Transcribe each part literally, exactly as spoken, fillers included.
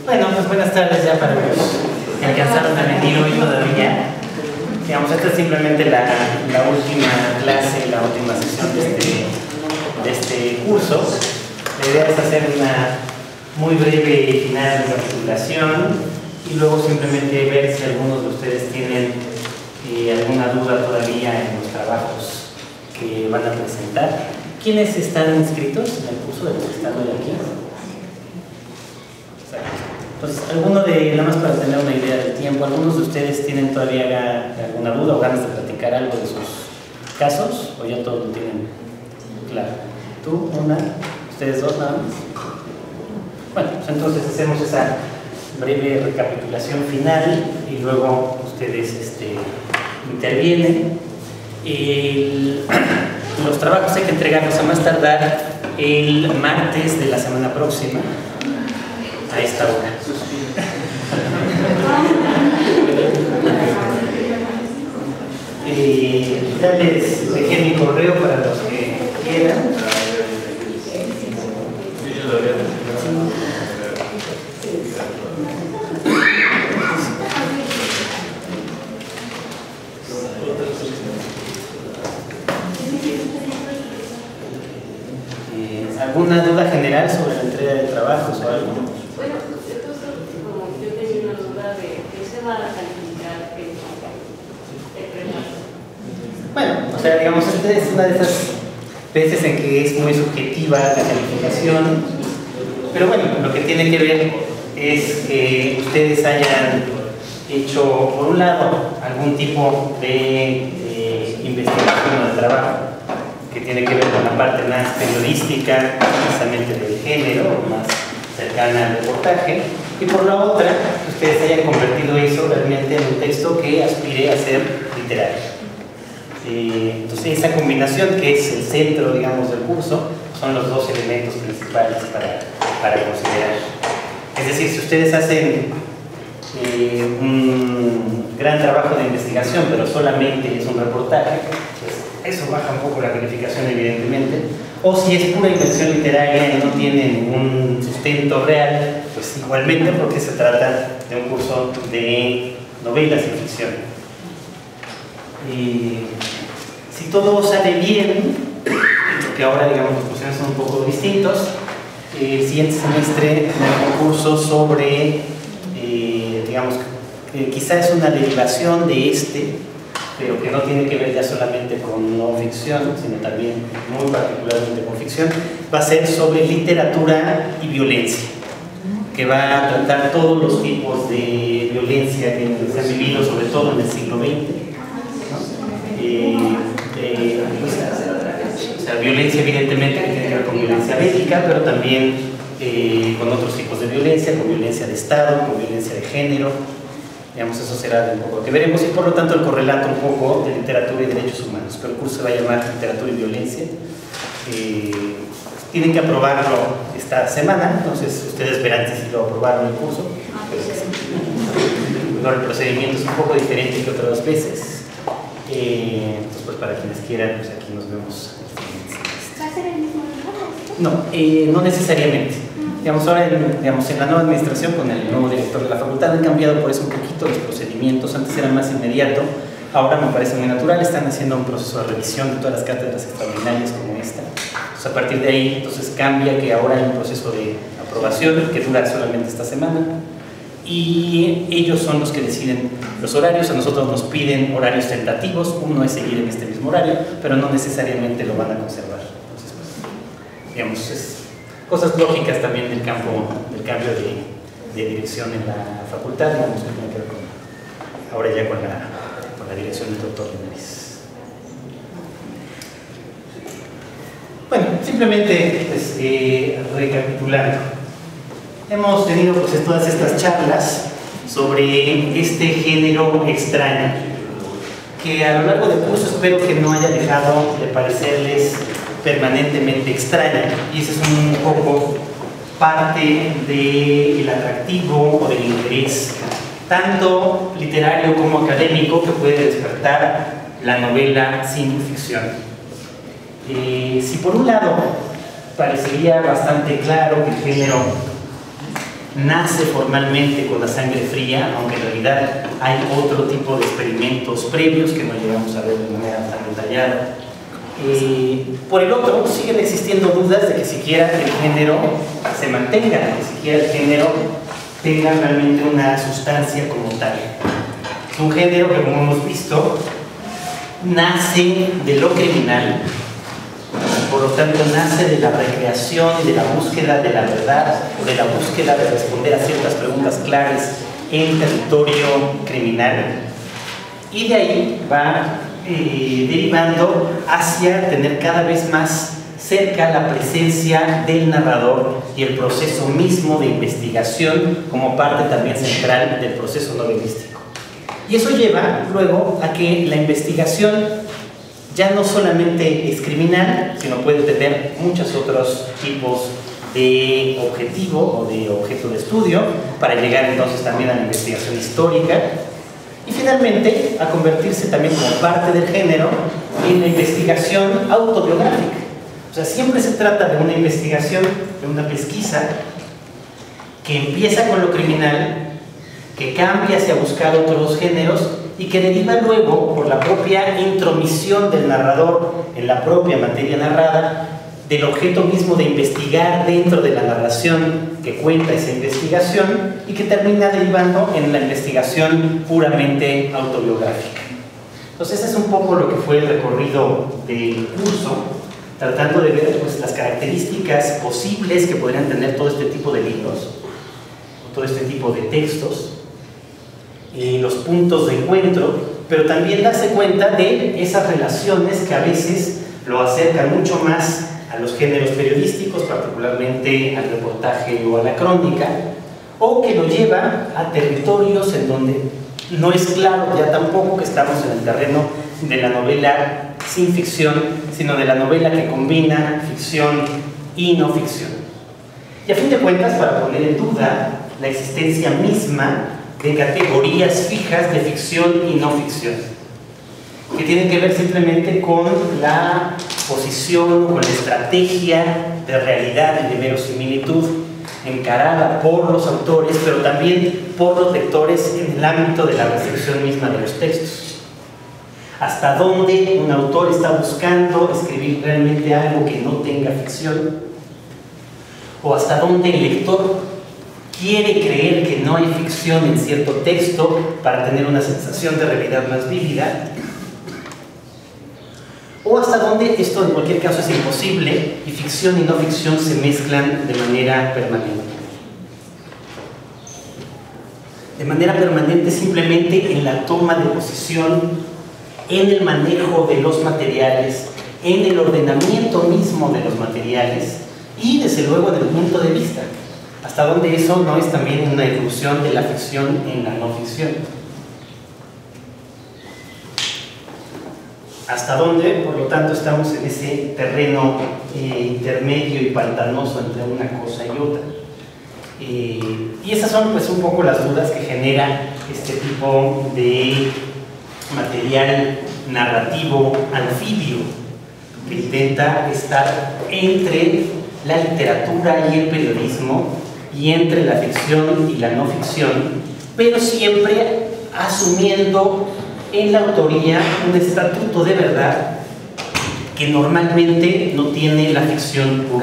Bueno, pues buenas tardes ya para los que alcanzaron a venir hoy todavía. Digamos, esta es simplemente la, la última clase, la última sesión de este, de este curso. La idea es hacer una muy breve y final recapitulación y luego simplemente ver si algunos de ustedes tienen eh, alguna duda todavía en los trabajos que van a presentar. ¿Quiénes están inscritos en el curso de los que están hoy aquí? Entonces, alguno de, nada más para tener una idea del tiempo, ¿algunos de ustedes tienen todavía alguna duda o ganas de platicar algo de sus casos? ¿O ya todos lo tienen claro? ¿Tú, una? ¿Ustedes dos nada más? Bueno, pues entonces hacemos esa breve recapitulación final y luego ustedes este, intervienen. El, los trabajos hay que entregarlos a más tardar el martes de la semana próxima a esta hora. Eh, ya les dejé mi correo para los que quieran. Eh, ¿Alguna duda general sobre la entrega de trabajos o algo? Bueno, entonces, como yo tenía una duda de qué se va a calificar el premio. Bueno, o sea, digamos, esta es una de esas veces en que es muy subjetiva la calificación, pero bueno, lo que tiene que ver es que ustedes hayan hecho, por un lado, algún tipo de, de investigación o de trabajo que tiene que ver con la parte más periodística, precisamente del género, más cercana al reportaje, y por la otra, ustedes hayan convertido eso realmente en un texto que aspire a ser literario. Eh, entonces, esa combinación, que es el centro, digamos, del curso, son los dos elementos principales para, para considerar. Es decir, si ustedes hacen eh, un gran trabajo de investigación, pero solamente es un reportaje, pues eso baja un poco la calificación, evidentemente. O si es pura invención literaria y no tiene ningún sustento real, pues igualmente, porque se trata de un curso de novelas y ficción. Y si todo sale bien, porque ahora, digamos, los cursos son un poco distintos, el siguiente semestre tenemos un curso sobre, eh, digamos, que quizá es una derivación de este, pero que no tiene que ver ya solamente con no ficción, sino también muy particularmente con ficción. Va a ser sobre literatura y violencia, que va a tratar todos los tipos de violencia que se han vivido, sobre todo en el siglo veinte. ¿no? Eh, eh, o sea, violencia evidentemente que tiene que ver con violencia bélica, pero también eh, con otros tipos de violencia, con violencia de Estado, con violencia de género. Digamos, eso será un poco lo que veremos, y por lo tanto el correlato un poco de literatura y derechos humanos. Pero el curso se va a llamar Literatura y Violencia. Eh, tienen que aprobarlo esta semana, entonces ustedes verán si lo aprobaron el curso. Pero el procedimiento es un poco diferente que otras veces. Eh, entonces, pues para quienes quieran, pues aquí nos vemos. ¿Va a ser el mismo lugar? No, eh, no necesariamente. Digamos, ahora en, digamos, en la nueva administración, con el nuevo director de la facultad, han cambiado por eso un poquito los procedimientos. Antes era más inmediato, ahora me parece muy natural. Están haciendo un proceso de revisión de todas las cátedras extraordinarias como esta. Entonces, a partir de ahí, entonces cambia que ahora hay un proceso de aprobación que dura solamente esta semana, y ellos son los que deciden los horarios. A nosotros nos piden horarios tentativos. Uno es seguir en este mismo horario, pero no necesariamente lo van a conservar. Entonces, pues, digamos, es cosas lógicas también del campo, del cambio de, de dirección en la facultad, digamos, que tiene que ver con, ahora ya con la, con la dirección del doctor Linares. Bueno, simplemente pues, eh, recapitulando, hemos tenido pues, todas estas charlas sobre este género extraño, que a lo largo del curso espero que no haya dejado de parecerles permanentemente extraña, y ese es un poco parte del atractivo o del interés tanto literario como académico que puede despertar la novela sin ficción. Eh, si por un lado parecería bastante claro que el género nace formalmente con la sangre fría, aunque en realidad hay otro tipo de experimentos previos que no llegamos a ver de manera tan detallada. Eh, por el otro, siguen existiendo dudas de que siquiera el género se mantenga, de que siquiera el género tenga realmente una sustancia como tal. Es un género que, como hemos visto, nace de lo criminal, por lo tanto nace de la recreación y de la búsqueda de la verdad, o de la búsqueda de responder a ciertas preguntas claves en territorio criminal, y de ahí va eh, derivando hacia tener cada vez más cerca la presencia del narrador y el proceso mismo de investigación como parte también central del proceso novelístico. Y eso lleva luego a que la investigación ya no solamente es criminal, sino puede tener muchos otros tipos de objetivo o de objeto de estudio, para llegar entonces también a la investigación histórica, y finalmente a convertirse también como parte del género en la investigación autobiográfica. O sea, siempre se trata de una investigación, de una pesquisa que empieza con lo criminal, que cambia hacia buscar otros géneros y que deriva luego, por la propia intromisión del narrador en la propia materia narrada, del objeto mismo de investigar dentro de la narración que cuenta esa investigación, y que termina derivando en la investigación puramente autobiográfica. Entonces, ese es un poco lo que fue el recorrido del curso, tratando de ver pues, las características posibles que podrían tener todo este tipo de libros, todo este tipo de textos, y los puntos de encuentro, pero también darse cuenta de esas relaciones que a veces lo acercan mucho más a los géneros periodísticos, particularmente al reportaje o a la crónica, o que lo lleva a territorios en donde no es claro ya tampoco que estamos en el terreno de la novela sin ficción, sino de la novela que combina ficción y no ficción. Y a fin de cuentas, para poner en duda la existencia misma de categorías fijas de ficción y no ficción, que tienen que ver simplemente con la posición, con la estrategia de realidad y de verosimilitud encarada por los autores, pero también por los lectores en el ámbito de la recepción misma de los textos. Hasta dónde un autor está buscando escribir realmente algo que no tenga ficción, o hasta dónde el lector quiere creer que no hay ficción en cierto texto para tener una sensación de realidad más vívida, o hasta dónde esto en cualquier caso es imposible y ficción y no ficción se mezclan de manera permanente. De manera permanente simplemente en la toma de posición, en el manejo de los materiales, en el ordenamiento mismo de los materiales y desde luego del punto de vista. Hasta dónde eso no es también una irrupción de la ficción en la no ficción. Hasta dónde, por lo tanto, estamos en ese terreno eh, intermedio y pantanoso entre una cosa y otra. Eh, y esas son pues un poco las dudas que genera este tipo de material narrativo anfibio, que intenta estar entre la literatura y el periodismo, y entre la ficción y la no ficción, pero siempre asumiendo en la autoría un estatuto de verdad que normalmente no tiene la ficción pura.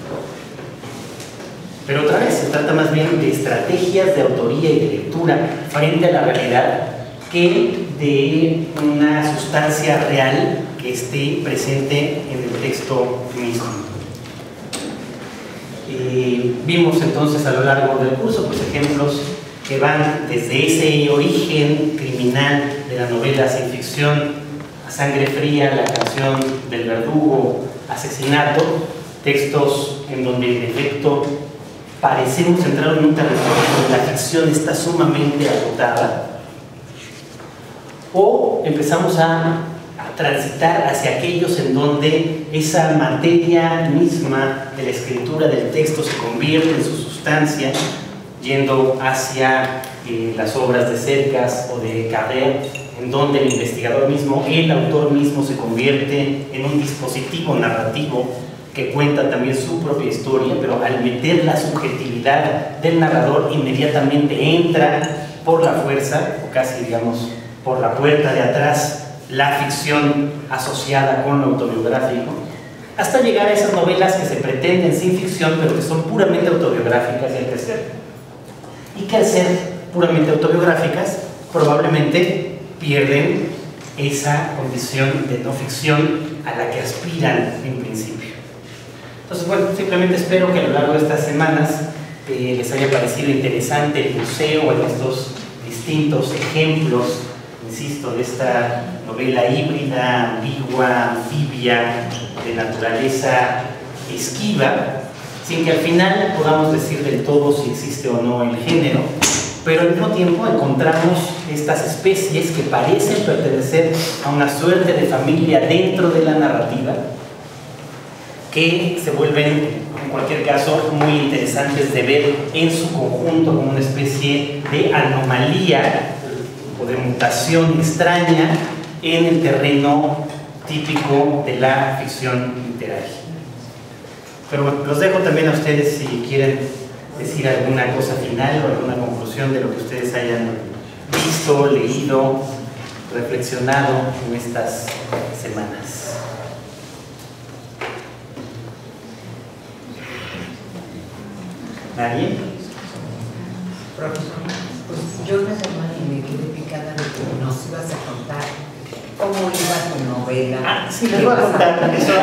Pero otra vez, se trata más bien de estrategias de autoría y de lectura frente a la realidad que de una sustancia real que esté presente en el texto mismo. Eh, vimos entonces a lo largo del curso pues, ejemplos que van desde ese origen criminal de la novela sin ficción, a Sangre Fría, La canción del verdugo, Asesinato, textos en donde en efecto parecemos entrar en un territorio donde la ficción está sumamente agotada, o empezamos a a transitar hacia aquellos en donde esa materia misma de la escritura del texto se convierte en su sustancia, yendo hacia eh, las obras de Cercas o de Carrère, en donde el investigador mismo, el autor mismo, se convierte en un dispositivo narrativo que cuenta también su propia historia, pero al meter la subjetividad del narrador inmediatamente entra por la fuerza, o casi digamos por la puerta de atrás, la ficción asociada con lo autobiográfico, hasta llegar a esas novelas que se pretenden sin ficción, pero que son puramente autobiográficas y al crecer. Y que al ser puramente autobiográficas, probablemente pierden esa condición de no ficción a la que aspiran en principio. Entonces, bueno, simplemente espero que a lo largo de estas semanas eh, les haya parecido interesante el museo en estos distintos ejemplos, insisto, de esta novela híbrida, ambigua, anfibia, de naturaleza esquiva, sin que al final podamos decir del todo si existe o no el género, pero al mismo tiempo encontramos estas especies que parecen pertenecer a una suerte de familia dentro de la narrativa, que se vuelven, en cualquier caso, muy interesantes de ver en su conjunto como una especie de anomalía o de mutación extraña en el terreno típico de la ficción literaria. Pero bueno, los dejo también a ustedes si quieren decir alguna cosa final o alguna conclusión de lo que ustedes hayan visto, leído, reflexionado en estas semanas. ¿Nadie? Pues yo nada más y me quedé picada de que nos ibas a contar cómo iba tu novela. Ah, sí, les voy a contar. Eso,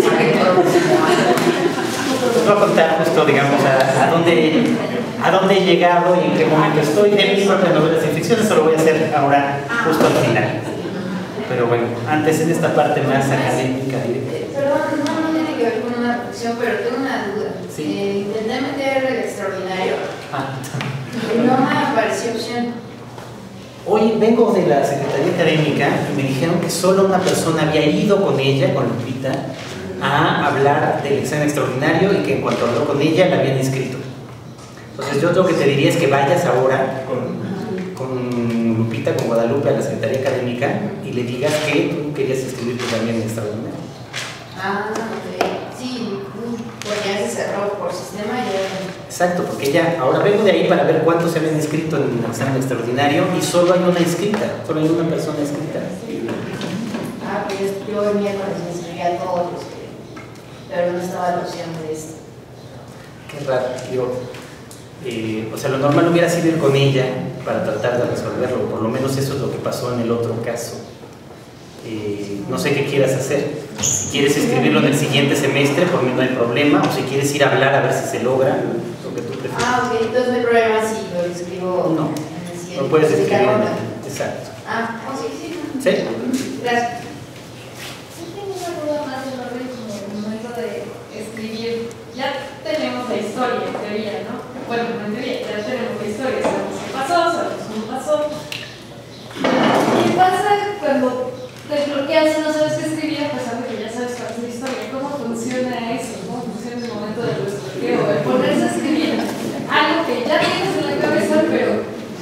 les voy a contar justo, digamos, a, a, dónde, a dónde he llegado y en qué momento estoy de mi propia novela sin ficción. Eso lo voy a hacer ahora, justo al final. Pero bueno, antes en esta parte más académica. Perdón, no, no tiene que ver con una ficción, pero tengo una duda. Sí. Eh, intenté meter el extraordinario Ah. y no me apareció opción. Hoy vengo de la Secretaría Académica y me dijeron que solo una persona había ido con ella, con Lupita, a hablar del examen extraordinario y que en cuanto habló con ella la habían inscrito. Entonces yo lo que te diría es que vayas ahora con, con Lupita, con Guadalupe a la Secretaría Académica y le digas que tú querías inscribirte también en extraordinario. Ah, ok. Sí, porque ya se cerró por sistema y ya... Exacto, porque ella, ahora vengo de ahí para ver cuántos se habían inscrito en el examen extraordinario y solo hay una inscrita, solo hay una persona inscrita. Ah, pues yo el miércoles me inscribí a todos los que... pero no estaba la opción de esto. Qué raro, digo, eh, o sea, lo normal hubiera sido ir con ella para tratar de resolverlo, por lo menos eso es lo que pasó en el otro caso. Eh, no sé qué quieras hacer, si quieres escribirlo en el siguiente semestre, por mí no hay problema, o si quieres ir a hablar a ver si se logra, lo que tú prefieras. Ah, ok, entonces no hay problema si lo escribo No, en el siguiente. no puedes escribir en ronda. el, exacto. Ah, oh, sí, sí. ¿Sí? Gracias. Sí tengo una duda más en orden como el momento de escribir. Ya tenemos la historia, en teoría, ¿no? Bueno, en teoría ya tenemos la historia, sabemos qué pasó, sabemos cómo pasó. ¿Qué pasa cuando te bloqueas y no sabes qué escribir a pesar de que ya sabes cuál es la historia? ¿Cómo funciona eso? ¿Cómo funciona el momento del desbloqueo? El ponerse a escribir algo que ya tienes en la cabeza, pero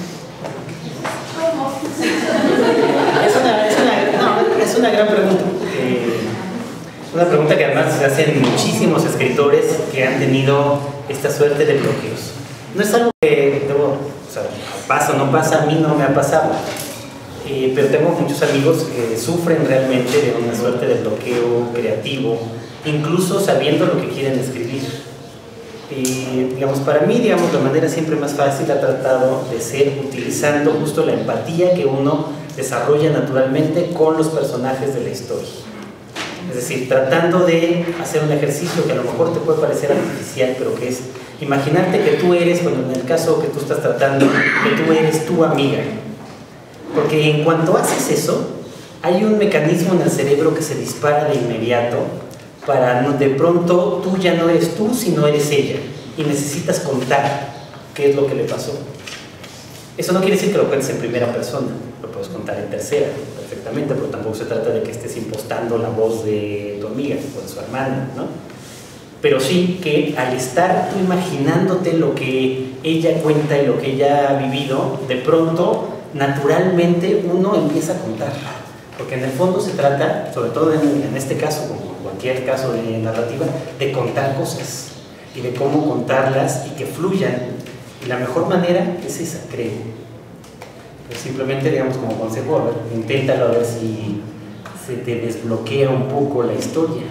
¿cómo funciona? Es una, es una, no, es una gran pregunta. Eh, una pregunta que además se hacen muchísimos escritores que han tenido esta suerte de bloqueos. No es algo que debo, o sea, pasa o no pasa, a mí no me ha pasado. Eh, pero tengo muchos amigos que sufren realmente de una suerte de bloqueo creativo, incluso sabiendo lo que quieren escribir. Y, digamos, para mí, digamos, la manera siempre más fácil ha tratado de ser utilizando justo la empatía que uno desarrolla naturalmente con los personajes de la historia. Es decir, tratando de hacer un ejercicio que a lo mejor te puede parecer artificial, pero que es imaginarte que tú eres, bueno, en el caso que tú estás tratando, que tú eres tu amiga. Porque en cuanto haces eso, hay un mecanismo en el cerebro que se dispara de inmediato para no, de pronto tú ya no eres tú, sino eres ella y necesitas contar qué es lo que le pasó. Eso no quiere decir que lo cuentes en primera persona, lo puedes contar en tercera perfectamente, pero tampoco se trata de que estés impostando la voz de tu amiga o de su hermana, ¿no? Pero sí que al estar tú imaginándote lo que ella cuenta y lo que ella ha vivido, de pronto naturalmente uno empieza a contar Porque en el fondo se trata, sobre todo en, en este caso, como en cualquier caso de narrativa, de contar cosas y de cómo contarlas y que fluyan. Y la mejor manera es esa, creo. Pues simplemente, digamos, como consejo, a ver, inténtalo a ver si se te desbloquea un poco la historia.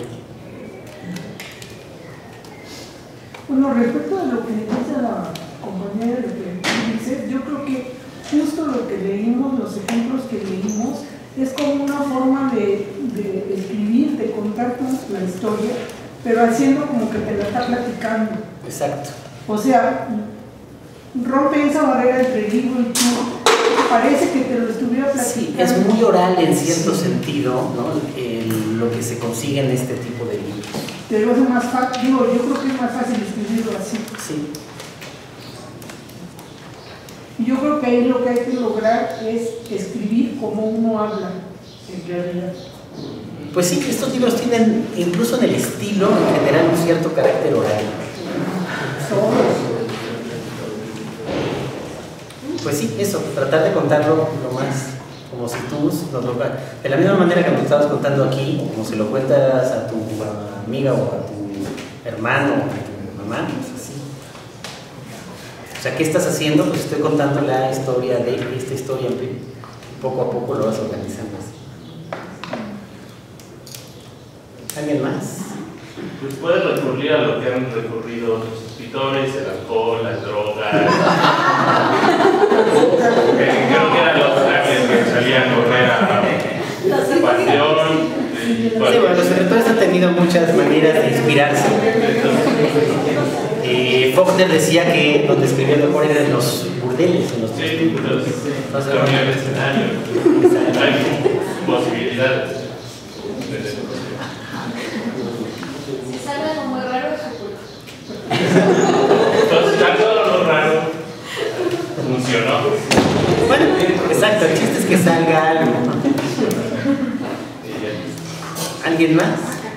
Bueno, respecto a lo que dice la compañera, lo que dice, yo creo que justo lo que leímos, los ejemplos que leímos, es como una forma de, de escribir, de contar la historia, pero haciendo como que te la está platicando. Exacto. O sea, rompe esa barrera entre el libro y tú, parece que te lo estuviera platicando. Sí, es muy oral en cierto sí. sentido, ¿no? El, lo que se consigue en este tipo de libros. Te lo hace más fácil, digo, yo creo que es más fácil escribirlo así. Sí. Y yo creo que ahí lo que hay que lograr es escribir como uno habla, en realidad. Pues sí, estos libros tienen, incluso en el estilo, en general, un cierto carácter oral. Pues sí, eso, tratar de contarlo lo más, como si tú, nos lo, de la misma manera que nos estabas contando aquí, como si lo cuentas a tu amiga o a tu hermano o a tu mamá, pues así. O sea, ¿qué estás haciendo? Pues estoy contando la historia de esta historia, poco a poco lo vas organizando así. ¿Alguien más? Pues puedes recurrir a lo que han recurrido otros escritores, el alcohol, las drogas. Creo que eran los trajes que salían a correr a pasión. Sí, bueno, los escritores han tenido muchas maneras de inspirarse. Eh, Faulkner decía que donde escribía mejor era en los burdeles, en los sí, los, Entonces, bueno, el escenario. Hay posibilidades. Si sale algo muy raro, es su culpa. Entonces, ya todo lo raro funcionó. Bueno, exacto, el chiste es que salga algo. ¿Alguien más?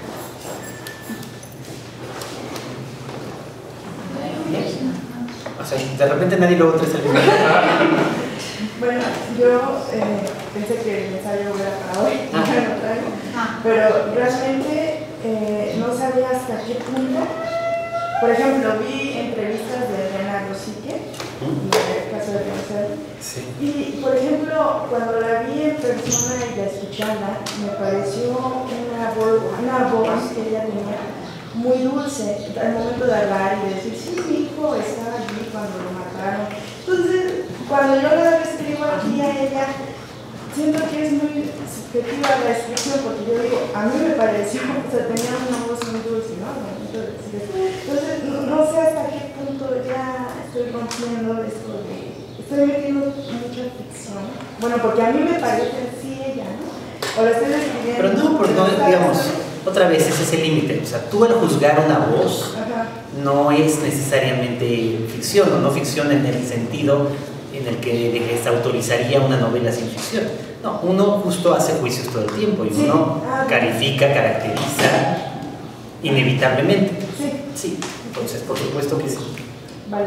O sea, de repente nadie luego trae el mismo. Bueno, yo eh, pensé que el ensayo era para hoy, ah. pero realmente eh, no sabía hasta qué punto. Por ejemplo, vi entrevistas de Elena Rosique, en el caso de Marcel, sí. Y por ejemplo, cuando la vi en persona y la escuchaba, me pareció una voz, una voz que ella tenía muy dulce al momento de hablar y de decir, sí, mi hijo estaba allí cuando lo mataron. Entonces, cuando yo la escribo aquí a ella, siento que es muy subjetiva la descripción, porque yo digo, a mí me pareció, o sea, tenía una voz muy dulce, ¿no? Entonces, no, no sé hasta qué punto ya estoy rompiendo esto de... Estoy metiendo mucha ficción. Bueno, porque a mí me parece así ella, ¿no? O la estoy describiendo. Pero no, porque no, digamos, otra vez ese es el límite. O sea, tú al juzgar una voz, ajá, no es necesariamente ficción, o no ficción en el sentido en el que, de que se autorizaría una novela sin ficción. No, uno justo hace juicios todo el tiempo y sí, uno ah, califica, caracteriza inevitablemente. Sí. Sí, entonces por supuesto que sí. Vale.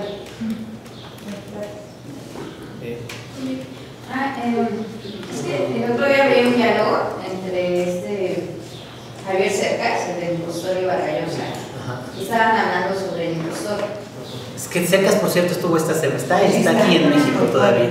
Eh. Ah, eh, es que el otro día vi un diálogo entre este Javier Cercas, el del impostor, y Vargallosa. Y estaban hablando sobre el impostor. Es que Cercas, por cierto, estuvo esta semana, está, está aquí en México todavía.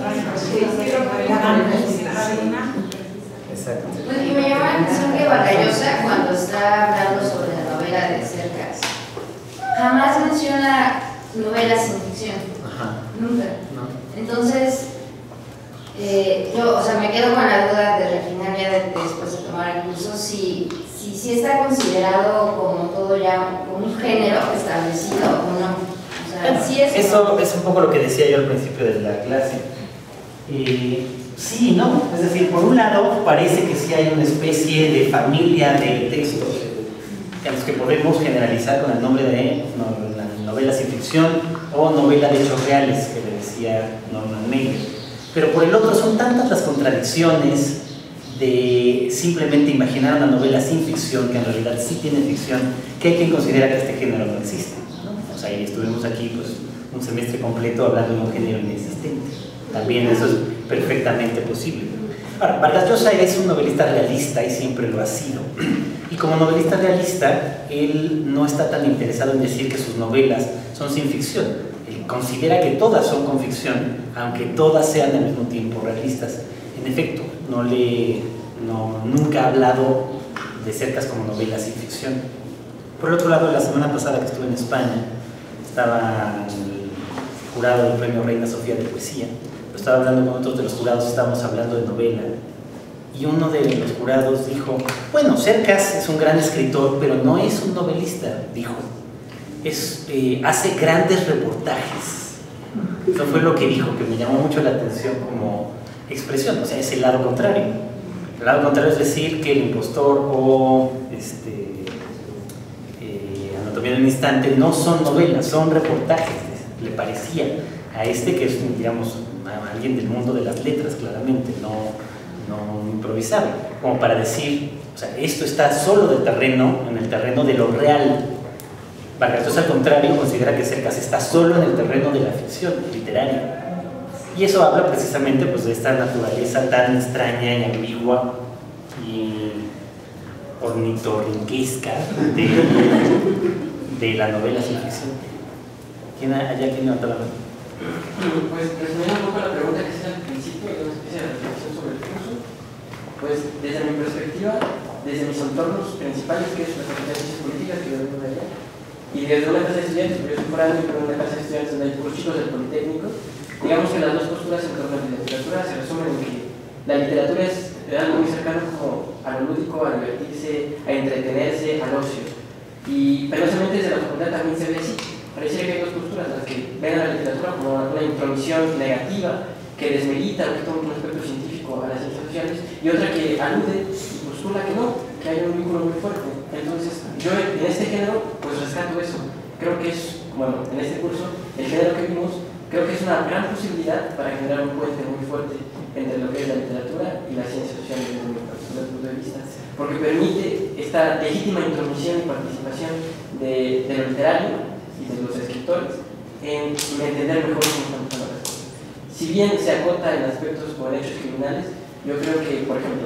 Exacto. Pues, y me llama la atención que Vargallosa, cuando está hablando sobre la novela de Cercas, jamás menciona novelas sin ficción. Ajá. Nunca. No. Entonces, eh, yo, o sea, me quedo con la duda de refinar ya de, después de tomar el curso si, si, si está considerado como todo ya como un género establecido o no. O sea, sí es eso no. es un poco lo que decía yo al principio de la clase. Eh, sí, ¿no? Es decir, por un lado parece que sí hay una especie de familia de textos a los que podemos generalizar con el nombre de no, la novela sin ficción o novela de hechos reales, que le decía Norman Mailer. Pero por el otro son tantas las contradicciones de simplemente imaginar una novela sin ficción, que en realidad sí tiene ficción, que hay quien considera que este género no existe, ¿no? O sea, y estuvimos aquí pues, un semestre completo hablando de un género inexistente. También eso es perfectamente posible. Ahora, Vargas Llosa es un novelista realista y siempre lo ha sido. Y como novelista realista, él no está tan interesado en decir que sus novelas son sin ficción. Él considera que todas son con ficción, aunque todas sean al mismo tiempo realistas. En efecto, no le, no, nunca ha hablado de Cercas como novelas sin ficción. Por el otro lado, la semana pasada que estuve en España, estaba el jurado del premio Reina Sofía de Poesía. Estaba hablando con otros de los jurados, estábamos hablando de novela. Y uno de los jurados dijo, bueno, Cercas es un gran escritor, pero no es un novelista, dijo. Es, eh, hace grandes reportajes. Eso fue lo que dijo, que me llamó mucho la atención como expresión. O sea, es el lado contrario. El lado contrario es decir que El impostor o este, eh, Anatomía de un instante no son novelas, son reportajes, le parecía a este que es, digamos, alguien del mundo de las letras, claramente, no, no improvisado, como para decir, o sea, esto está solo del terreno, en el terreno de lo real. Vargas Llosa, al contrario, considera que Cercas está solo en el terreno de la ficción literaria. Y eso habla precisamente pues, de esta naturaleza tan extraña y ambigua y ornitorrinquesca de, de la novela sin ficción. ¿Quién allá quién levanta la mano? Pues resumiendo un poco la pregunta que hice al principio de una especie de reflexión sobre el curso, pues desde mi perspectiva, desde mis entornos principales, que es la Facultad de Ciencias Políticas, que yo vengo de allá, y desde una clase de estudiantes, porque yo soy foráneo, pero en una clase de estudiantes donde hay puros chicos del Politécnico, digamos que las dos posturas en torno a la literatura se resumen en que la literatura es algo muy cercano como a lo lúdico, a divertirse, a entretenerse, al ocio. Y penosamente desde la facultad también se ve así. Parece que hay dos posturas, las que ven a la literatura como una intromisión negativa que desmerita o que toma un aspecto científico a las ciencias sociales, y otra que alude y postula que no, que hay un vínculo muy fuerte. Entonces, yo en este género, pues rescato eso. Creo que es, bueno, en este curso, el género que vimos, creo que es una gran posibilidad para generar un puente muy fuerte entre lo que es la literatura y las ciencias sociales desde mi particular punto de vista, porque permite esta legítima intromisión y participación de, de lo literario y de los escritores en entender mejor cómo están pasando las cosas. Si bien se acota en aspectos o en hechos criminales, yo creo que, por ejemplo,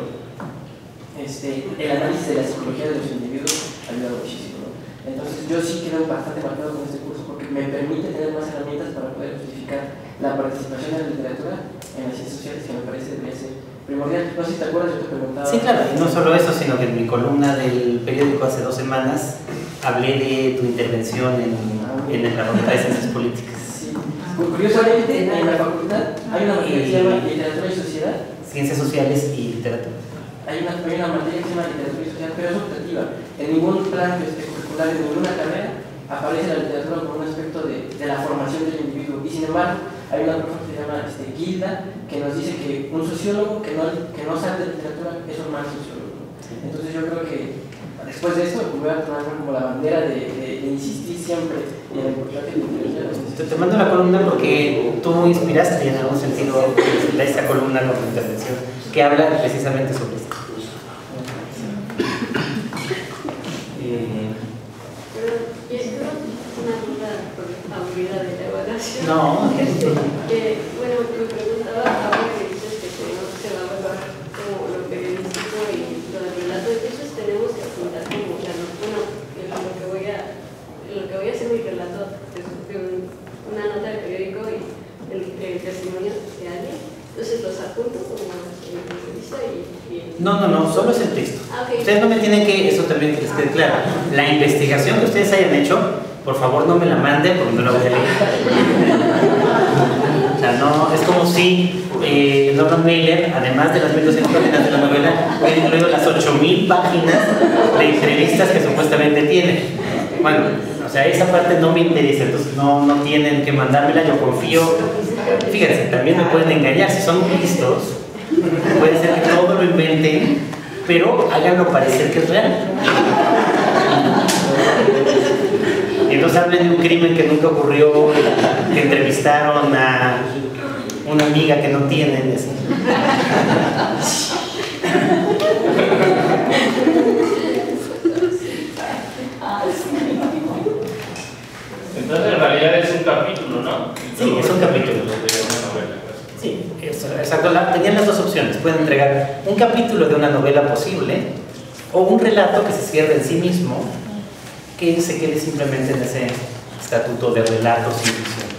este, el análisis de la psicología de los individuos ayuda muchísimo, ¿no? Entonces yo sí quedo bastante marcado con este curso porque me permite tener más herramientas para poder justificar la participación de la literatura en las ciencias sociales, que me parece debería ser primordial. No sé si te acuerdas, yo te preguntaba... Sí, claro, y no solo eso, sino que en mi columna del periódico hace dos semanas hablé de tu intervención en, en la Facultad de Ciencias Políticas. Sí. Curiosamente, en la facultad hay una materia que se llama Literatura y Sociedad. Ciencias Sociales y Literatura. Hay una, hay una materia que se llama Literatura y Sociedad, pero es optativa. En ningún plan este, curricular, en ninguna carrera, aparece la literatura como un aspecto de, de la formación del individuo. Y sin embargo, hay una profe que se llama este, Gilda, que nos dice que un sociólogo que no, que no sabe de literatura es un mal sociólogo. Entonces yo creo que después de esto voy a tomar como la bandera de, de, de insistir siempre en la importancia de la literatura. Te, te mando la columna porque tú inspiraste en algún sentido esta columna con tu intervención, que habla precisamente sobre esto. Eh, Pero yo creo una duda aburrida de la evaluación. No. Que, bueno, me preguntaba ahora que dices que no se va a evaluar como lo periodístico y lo del relato, entonces tenemos que apuntar como la no, bueno, en lo que voy a, en lo que voy a hacer mi relato de un, una nota del periódico y el, el testimonio de alguien. Entonces los apunto como en la entrevista y, y... No, no, no, solo es el texto. Ah, okay. Ustedes no me tienen que, eso también que les quede claro, la investigación que ustedes hayan hecho, por favor no me la manden porque no la voy a leer. O sea, no, es como si eh, Norman Mailer, además de las mil doscientas páginas de la novela, hubiera incluido las ocho mil páginas de entrevistas que supuestamente tiene. Bueno, o sea, esa parte no me interesa, entonces no, no tienen que mandármela, yo confío. Fíjense, también me pueden engañar, si son listos, puede ser que todo lo inventen, pero háganlo parecer que es real. Y entonces hablen de un crimen que nunca ocurrió, que entrevistaron a una amiga que no tienen. Así. Entonces en realidad es un capítulo, ¿no? Sí, es un capítulo. Sí, exacto. Tenían las dos opciones. opciones. Pueden entregar un capítulo de una novela posible o un relato que se cierre en sí mismo, que se quede simplemente en ese estatuto de relato sin ficción.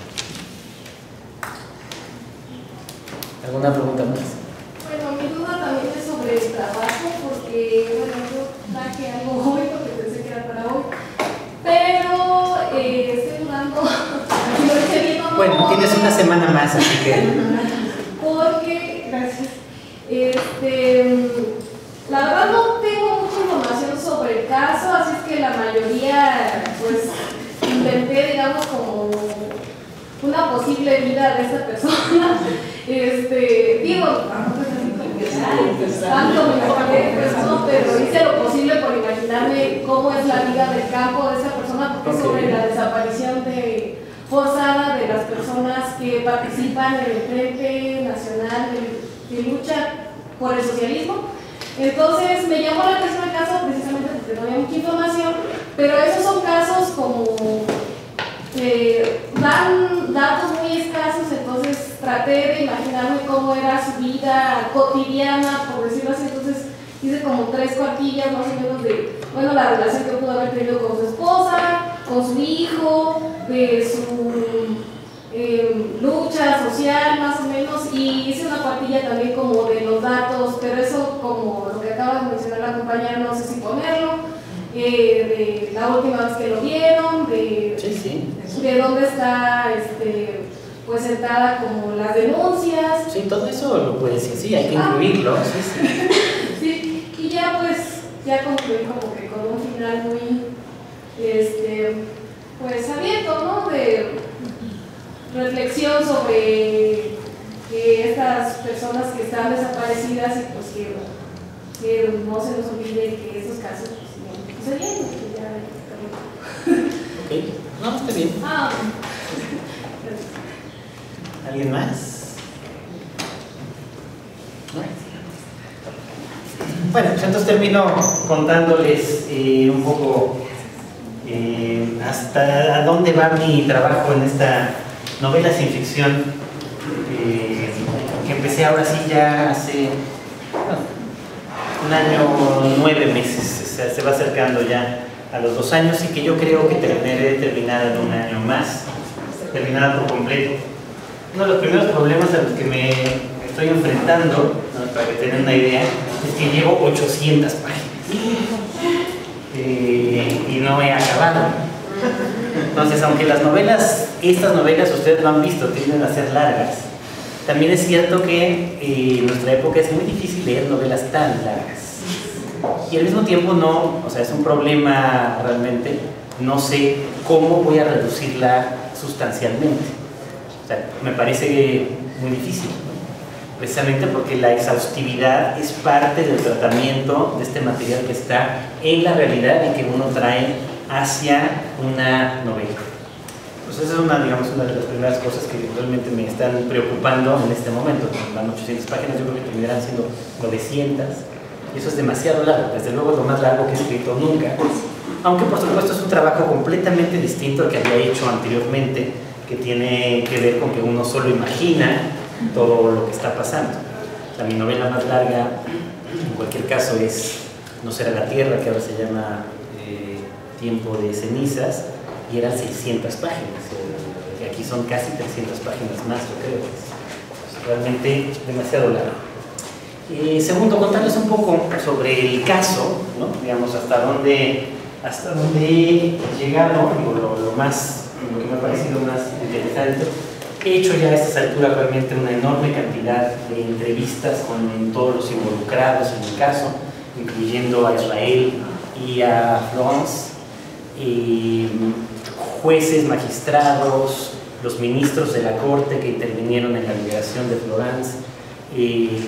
¿Alguna pregunta más? Bueno, mi duda también es sobre el trabajo, porque bueno, yo traje algo hoy porque pensé que era para hoy, pero eh, estoy dudando. Bueno, tienes una semana más, así que... Porque, gracias, este, la verdad no tengo mucha información sobre el caso, así es que la mayoría, pues, inventé, digamos, como una posible vida de esta persona. Este, digo, tampoco es así como que, ay, tanto me imaginé, pues no, pero hice lo posible por imaginarme cómo es la vida del campo de esa persona, porque es sobre la desaparición de, forzada de las personas que participan en el Frente Nacional de, de Lucha por el Socialismo. Entonces me llamó la atención el caso precisamente porque no había mucha información, pero esos son casos como eh, dan datos muy escasos, entonces traté de imaginarme cómo era su vida cotidiana, por decirlo así. Entonces hice como tres cuartillas más o menos de, bueno, la relación que pudo haber tenido con su esposa, con su hijo, de su eh, lucha social más o menos, y hice una cuartilla también como de los datos, pero eso como lo que acaba de mencionar la compañera, no sé si ponerlo, eh, de la última vez que lo vieron, de, sí, sí. de dónde está este, pues sentada como las denuncias. Sí, todo eso lo puedes decir, sí, hay que incluirlo. Ah. Sí, sí. Sí, y ya pues, ya concluí como que con un final muy, este, pues abierto, ¿no? De reflexión sobre que estas personas que están desaparecidas y pues que, que no se nos olvide que esos casos pues sucedieron, que ya. Ok, no, está bien. Ah. ¿Alguien más? ¿No? Bueno, pues entonces termino contándoles eh, un poco eh, hasta dónde va mi trabajo en esta novela sin ficción, eh, que empecé ahora sí ya hace bueno, un año, nueve meses, o sea, se va acercando ya a los dos años y que yo creo que terminaré de terminar en un año más, terminada por completo. Uno de los primeros problemas a los que me estoy enfrentando, ¿no?, para que tengan una idea, es que llevo ochocientas páginas eh, y no he acabado. Entonces, aunque las novelas, estas novelas ustedes lo han visto, tienden a ser largas, también es cierto que eh, en nuestra época es muy difícil leer novelas tan largas. Y al mismo tiempo no, o sea, es un problema realmente, no sé cómo voy a reducirla sustancialmente. O sea, me parece muy difícil, ¿no? Precisamente porque la exhaustividad es parte del tratamiento de este material que está en la realidad y que uno trae hacia una novela. Pues esa es una, digamos, una de las primeras cosas que realmente me están preocupando en este momento. Van ochocientas páginas, yo creo que terminarán siendo novecientas, y eso es demasiado largo, desde luego lo más largo que he escrito nunca. Aunque por supuesto es un trabajo completamente distinto al que había hecho anteriormente, que tiene que ver con que uno solo imagina todo lo que está pasando. O sea, mi novela más larga, en cualquier caso, es No será la tierra, que ahora se llama eh, Tiempo de cenizas, y eran seiscientas páginas, eh, y aquí son casi trescientas páginas más, yo creo. Es realmente demasiado largo. Eh, segundo, contarles un poco sobre el caso, ¿no? Digamos, hasta dónde, hasta dónde he llegado, digo, lo, lo más, lo que me ha parecido más interesante. He hecho ya a estas alturas realmente una enorme cantidad de entrevistas con todos los involucrados en el caso, incluyendo a Israel y a Florence, y jueces, magistrados, los ministros de la corte que intervinieron en la liberación de Florence, y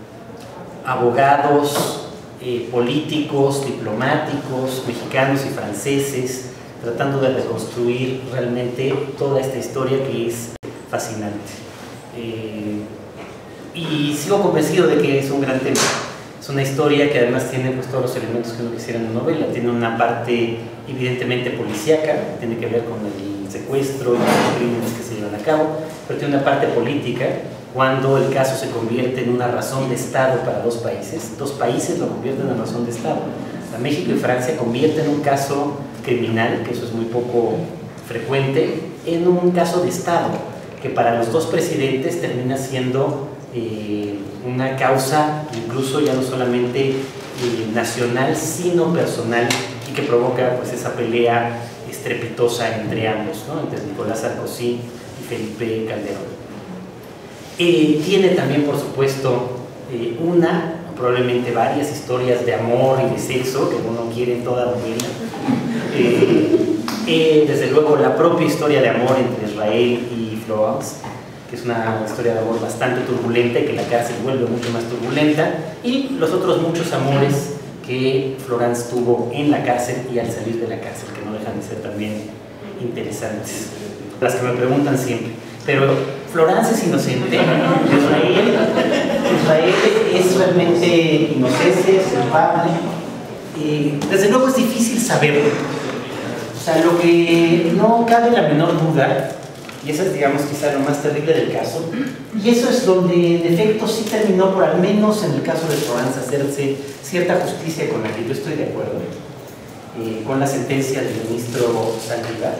abogados, eh, políticos, diplomáticos, mexicanos y franceses, tratando de reconstruir realmente toda esta historia que es fascinante. Eh, y sigo convencido de que es un gran tema. Es una historia que además tiene pues, todos los elementos que uno quisiera en una novela. Tiene una parte evidentemente policíaca, que tiene que ver con el secuestro y los crímenes que se llevan a cabo, pero tiene una parte política cuando el caso se convierte en una razón de Estado para dos países. Dos países lo convierten en razón de Estado. O sea, México y Francia convierten un caso criminal, que eso es muy poco frecuente, en un caso de Estado, que para los dos presidentes termina siendo eh, una causa incluso ya no solamente eh, nacional, sino personal, y que provoca pues esa pelea estrepitosa entre ambos, ¿no? Entre Nicolás Sarkozy y Felipe Calderón. Eh, tiene también, por supuesto, eh, una, probablemente varias historias de amor y de sexo, que uno quiere en toda novela. Eh, eh, desde luego, la propia historia de amor entre Israel y Florence, que es una historia de amor bastante turbulenta y que la cárcel vuelve mucho más turbulenta, y los otros muchos amores que Florence tuvo en la cárcel y al salir de la cárcel, que no dejan de ser también interesantes. Las que me preguntan siempre, pero Florence es inocente, Israel, Israel es realmente inocente, es culpable. Eh, desde luego es difícil saberlo. O sea, lo que no cabe la menor duda, y eso es, digamos, quizá lo más terrible del caso, y eso es donde en efecto sí terminó, por al menos en el caso de Florence, hacerse cierta justicia con la que yo estoy de acuerdo, eh, con la sentencia del ministro Saldívar.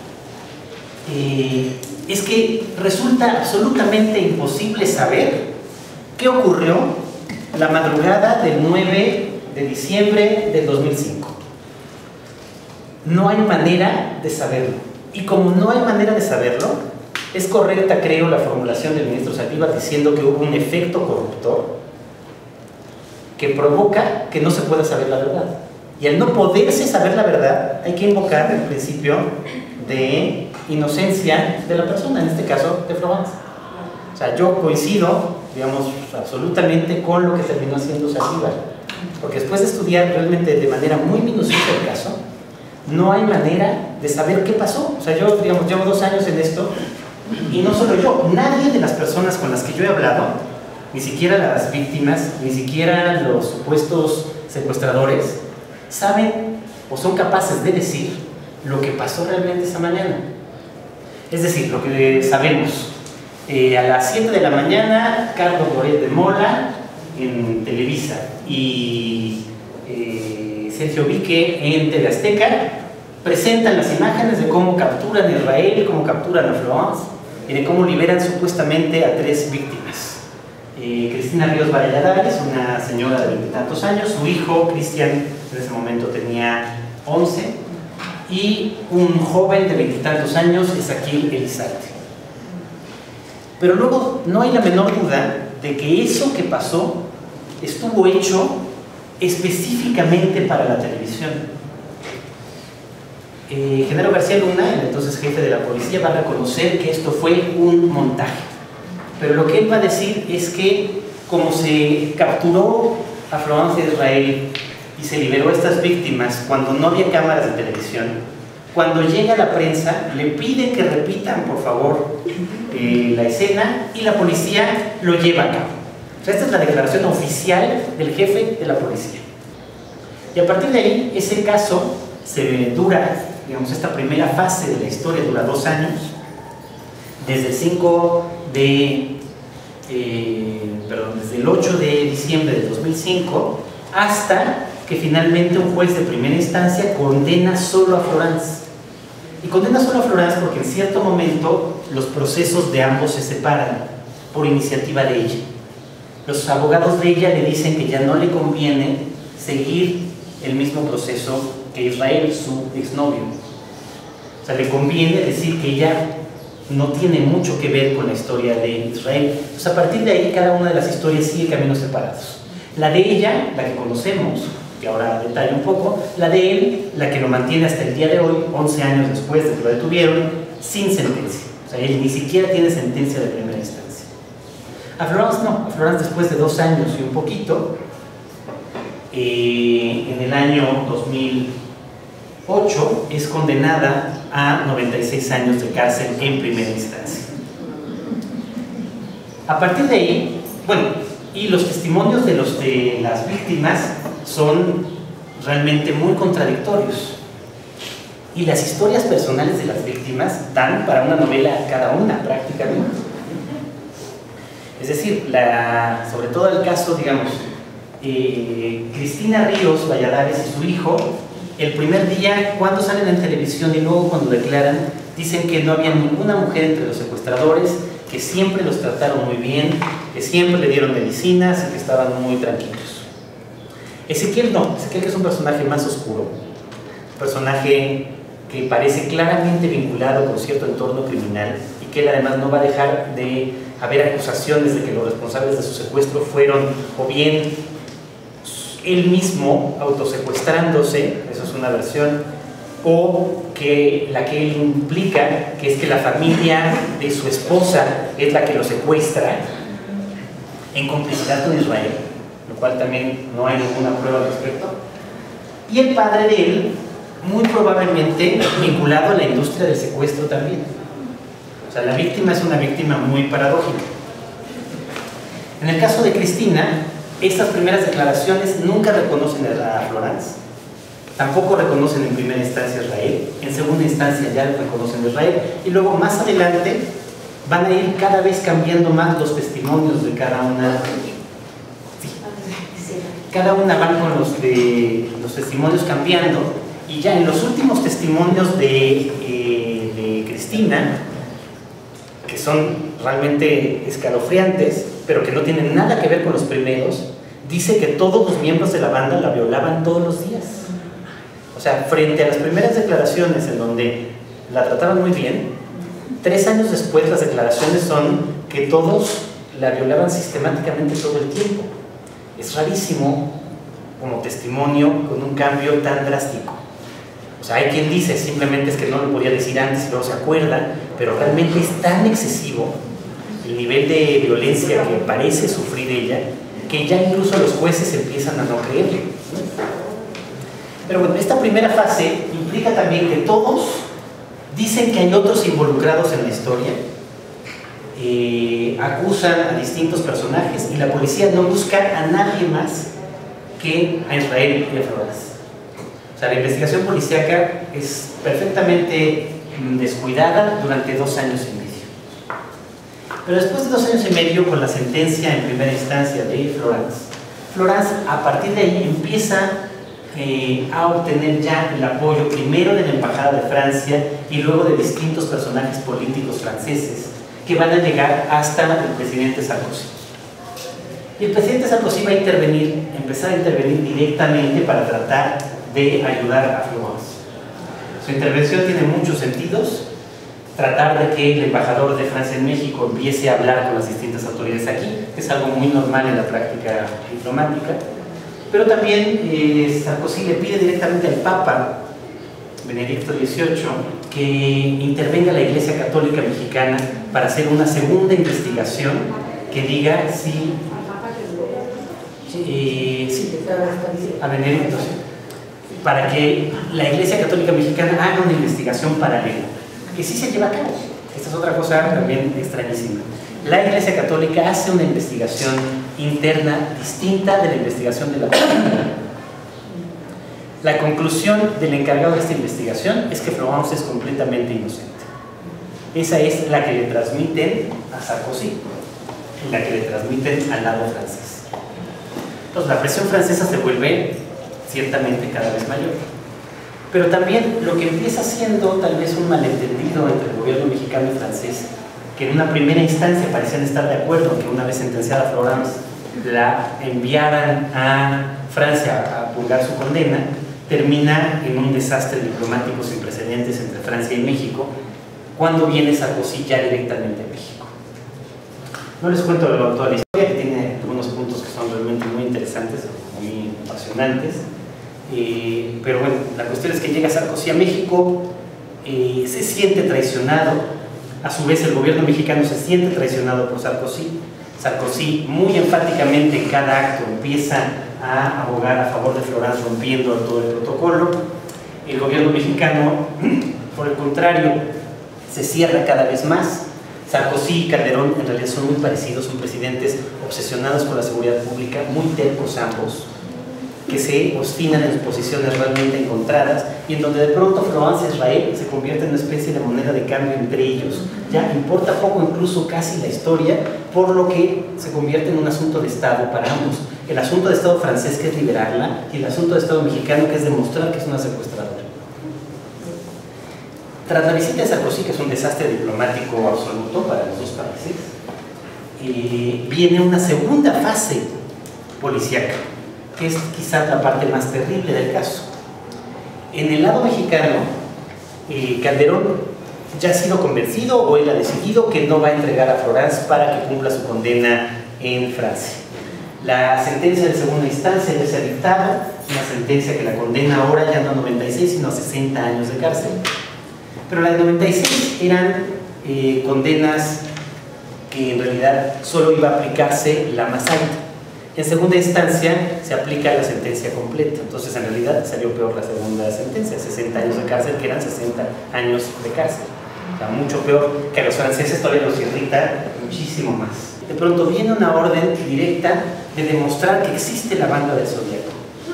Eh, es que resulta absolutamente imposible saber qué ocurrió la madrugada del nueve de diciembre del dos mil cinco. No hay manera de saberlo. Y como no hay manera de saberlo, es correcta, creo, la formulación del ministro Saldívar diciendo que hubo un efecto corruptor que provoca que no se pueda saber la verdad. Y al no poderse saber la verdad, hay que invocar el principio de inocencia de la persona, en este caso de Florence. O sea, yo coincido, digamos, absolutamente con lo que terminó haciendo Saldívar, porque después de estudiar realmente de manera muy minuciosa el caso, no hay manera de saber qué pasó. O sea, yo, digamos, llevo dos años en esto, y no solo yo, nadie de las personas con las que yo he hablado, ni siquiera las víctimas, ni siquiera los supuestos secuestradores, saben o son capaces de decir lo que pasó realmente esa mañana. Es decir, lo que sabemos, eh, a las siete de la mañana, Carlos Loret de Mola en Televisa y eh, Sergio Vique en T V Azteca presentan las imágenes de cómo capturan a Israel, cómo capturan a Florence y de cómo liberan supuestamente a tres víctimas. Eh, Cristina Ríos Valladares, una señora de veintitantos años, su hijo Cristian en ese momento tenía once, y un joven de veintitantos años, Ezequiel Elizalde. Pero luego no hay la menor duda de que eso que pasó estuvo hecho específicamente para la televisión. Eh, Genaro García Luna, el entonces jefe de la policía, va a reconocer que esto fue un montaje. Pero lo que él va a decir es que como se capturó a Florence de Israel y se liberó a estas víctimas cuando no había cámaras de televisión, cuando llega la prensa le piden que repitan por favor eh, la escena, y la policía lo lleva a cabo. O sea, esta es la declaración oficial del jefe de la policía. Y a partir de ahí, ese caso se dura, digamos, esta primera fase de la historia dura dos años, desde el cinco de, eh, perdón, desde el ocho de diciembre de dos mil cinco hasta que finalmente un juez de primera instancia condena solo a Florence. Y condena solo a Florence porque en cierto momento los procesos de ambos se separan por iniciativa de ella. Los abogados de ella le dicen que ya no le conviene seguir el mismo proceso que Israel, su exnovio. O sea, le conviene decir que ella no tiene mucho que ver con la historia de Israel. Entonces, a partir de ahí, cada una de las historias sigue caminos separados. La de ella, la que conocemos, que ahora detallo un poco, la de él, la que lo mantiene hasta el día de hoy, once años después de que lo detuvieron, sin sentencia. O sea, él ni siquiera tiene sentencia de primera instancia. A Florence no, a Florence después de dos años y un poquito, eh, en el año dos mil ocho, es condenada a noventa y seis años de cárcel en primera instancia. A partir de ahí, bueno, y los testimonios de, los, de las víctimas son realmente muy contradictorios. Y las historias personales de las víctimas dan para una novela cada una prácticamente. decir, la, sobre todo el caso, digamos, eh, Cristina Ríos Valladares y su hijo, el primer día, cuando salen en televisión y luego cuando declaran, dicen que no había ninguna mujer entre los secuestradores, que siempre los trataron muy bien, que siempre le dieron medicinas y que estaban muy tranquilos. Ezequiel no, Ezequiel que es un personaje más oscuro, un personaje que parece claramente vinculado con cierto entorno criminal y que él además no va a dejar de haber acusaciones de que los responsables de su secuestro fueron o bien él mismo autosecuestrándose, eso es una versión, o que la que él implica, que es que la familia de su esposa es la que lo secuestra en complicidad con Israel, lo cual también no hay ninguna prueba al respecto, y el padre de él muy probablemente vinculado a la industria del secuestro también. O sea, la víctima es una víctima muy paradójica. En el caso de Cristina, estas primeras declaraciones nunca reconocen a Florence, tampoco reconocen en primera instancia a Israel, en segunda instancia ya reconocen a Israel, y luego más adelante van a ir cada vez cambiando más los testimonios de cada una. Sí. Cada una van con los, de, los testimonios cambiando, y ya en los últimos testimonios de, eh, de Cristina, que son realmente escalofriantes, pero que no tienen nada que ver con los primeros, dice que todos los miembros de la banda la violaban todos los días. O sea, frente a las primeras declaraciones en donde la trataban muy bien, tres años después las declaraciones son que todos la violaban sistemáticamente todo el tiempo. Es rarísimo como testimonio con un cambio tan drástico. O sea, hay quien dice simplemente es que no lo podía decir antes y luego se acuerda, pero realmente es tan excesivo el nivel de violencia que parece sufrir ella, que ya incluso los jueces empiezan a no creerle. Pero bueno, esta primera fase implica también que todos dicen que hay otros involucrados en la historia, eh, acusan a distintos personajes y la policía no busca a nadie más que a Israel y a Florence. O sea, la investigación policíaca es perfectamente descuidada durante dos años y medio. Pero después de dos años y medio, con la sentencia en primera instancia de Florence, Florence a partir de ahí empieza eh, a obtener ya el apoyo primero de la Embajada de Francia y luego de distintos personajes políticos franceses que van a llegar hasta el presidente Sarkozy. Y el presidente Sarkozy va a intervenir, empezar a intervenir directamente para tratar de ayudar a Florence. Su intervención tiene muchos sentidos: tratar de que el embajador de Francia en México empiece a hablar con las distintas autoridades aquí, que es algo muy normal en la práctica diplomática, pero también eh, Sarkozy le pide directamente al Papa Benedicto dieciocho que intervenga la Iglesia Católica Mexicana para hacer una segunda investigación que diga si eh, sí, a Benedicto, sí, para que la Iglesia Católica Mexicana haga una investigación paralela, que sí se lleva a cabo. Esta es otra cosa también extrañísima. La Iglesia Católica hace una investigación interna distinta de la investigación de la política. La conclusión del encargado de esta investigación es que Florence es completamente inocente. Esa es la que le transmiten a Sarkozy, la que le transmiten al lado francés. Entonces la presión francesa se vuelve ciertamente cada vez mayor. Pero también lo que empieza siendo tal vez un malentendido entre el gobierno mexicano y francés, que en una primera instancia parecían estar de acuerdo que una vez sentenciada Florence la enviaran a Francia a purgar su condena, termina en un desastre diplomático sin precedentes entre Francia y México, cuando viene Sarkozy ya directamente a México. No les cuento toda la historia, que tiene algunos puntos que son realmente muy interesantes, muy apasionantes. Eh, pero bueno, la cuestión es que llega Sarkozy a México, eh, se siente traicionado, a su vez el gobierno mexicano se siente traicionado por Sarkozy. Sarkozy muy enfáticamente en cada acto empieza a abogar a favor de Florence, rompiendo todo el protocolo. El gobierno mexicano, por el contrario, se cierra cada vez más. Sarkozy y Calderón en realidad son muy parecidos, son presidentes obsesionados con la seguridad pública, muy tercos ambos. que se obstinan en posiciones realmente encontradas y en donde de pronto Florence e Israel se convierte en una especie de moneda de cambio entre ellos. Ya importa poco, incluso casi la historia, por lo que se convierte en un asunto de Estado para ambos. El asunto de Estado francés, que es liberarla, y el asunto de Estado mexicano, que es demostrar que es una secuestradora. Tras la visita de Sarkozy, que es un desastre diplomático absoluto para los dos países, eh, viene una segunda fase policíaca, que es quizás la parte más terrible del caso. En el lado mexicano, eh, Calderón ya ha sido convencido, o él ha decidido que no va a entregar a Florence para que cumpla su condena en Francia. La sentencia de segunda instancia ya se ha dictado, una sentencia que la condena ahora ya no a noventa y seis, sino a sesenta años de cárcel. Pero la de noventa y seis eran eh, condenas que en realidad solo iba a aplicarse la más alta. En segunda instancia se aplica la sentencia completa, entonces en realidad salió peor la segunda sentencia, sesenta años de cárcel, que eran sesenta años de cárcel. O sea, mucho peor, que a los franceses todavía los irrita muchísimo más. De pronto viene una orden directa de demostrar que existe la banda del Zodíaco.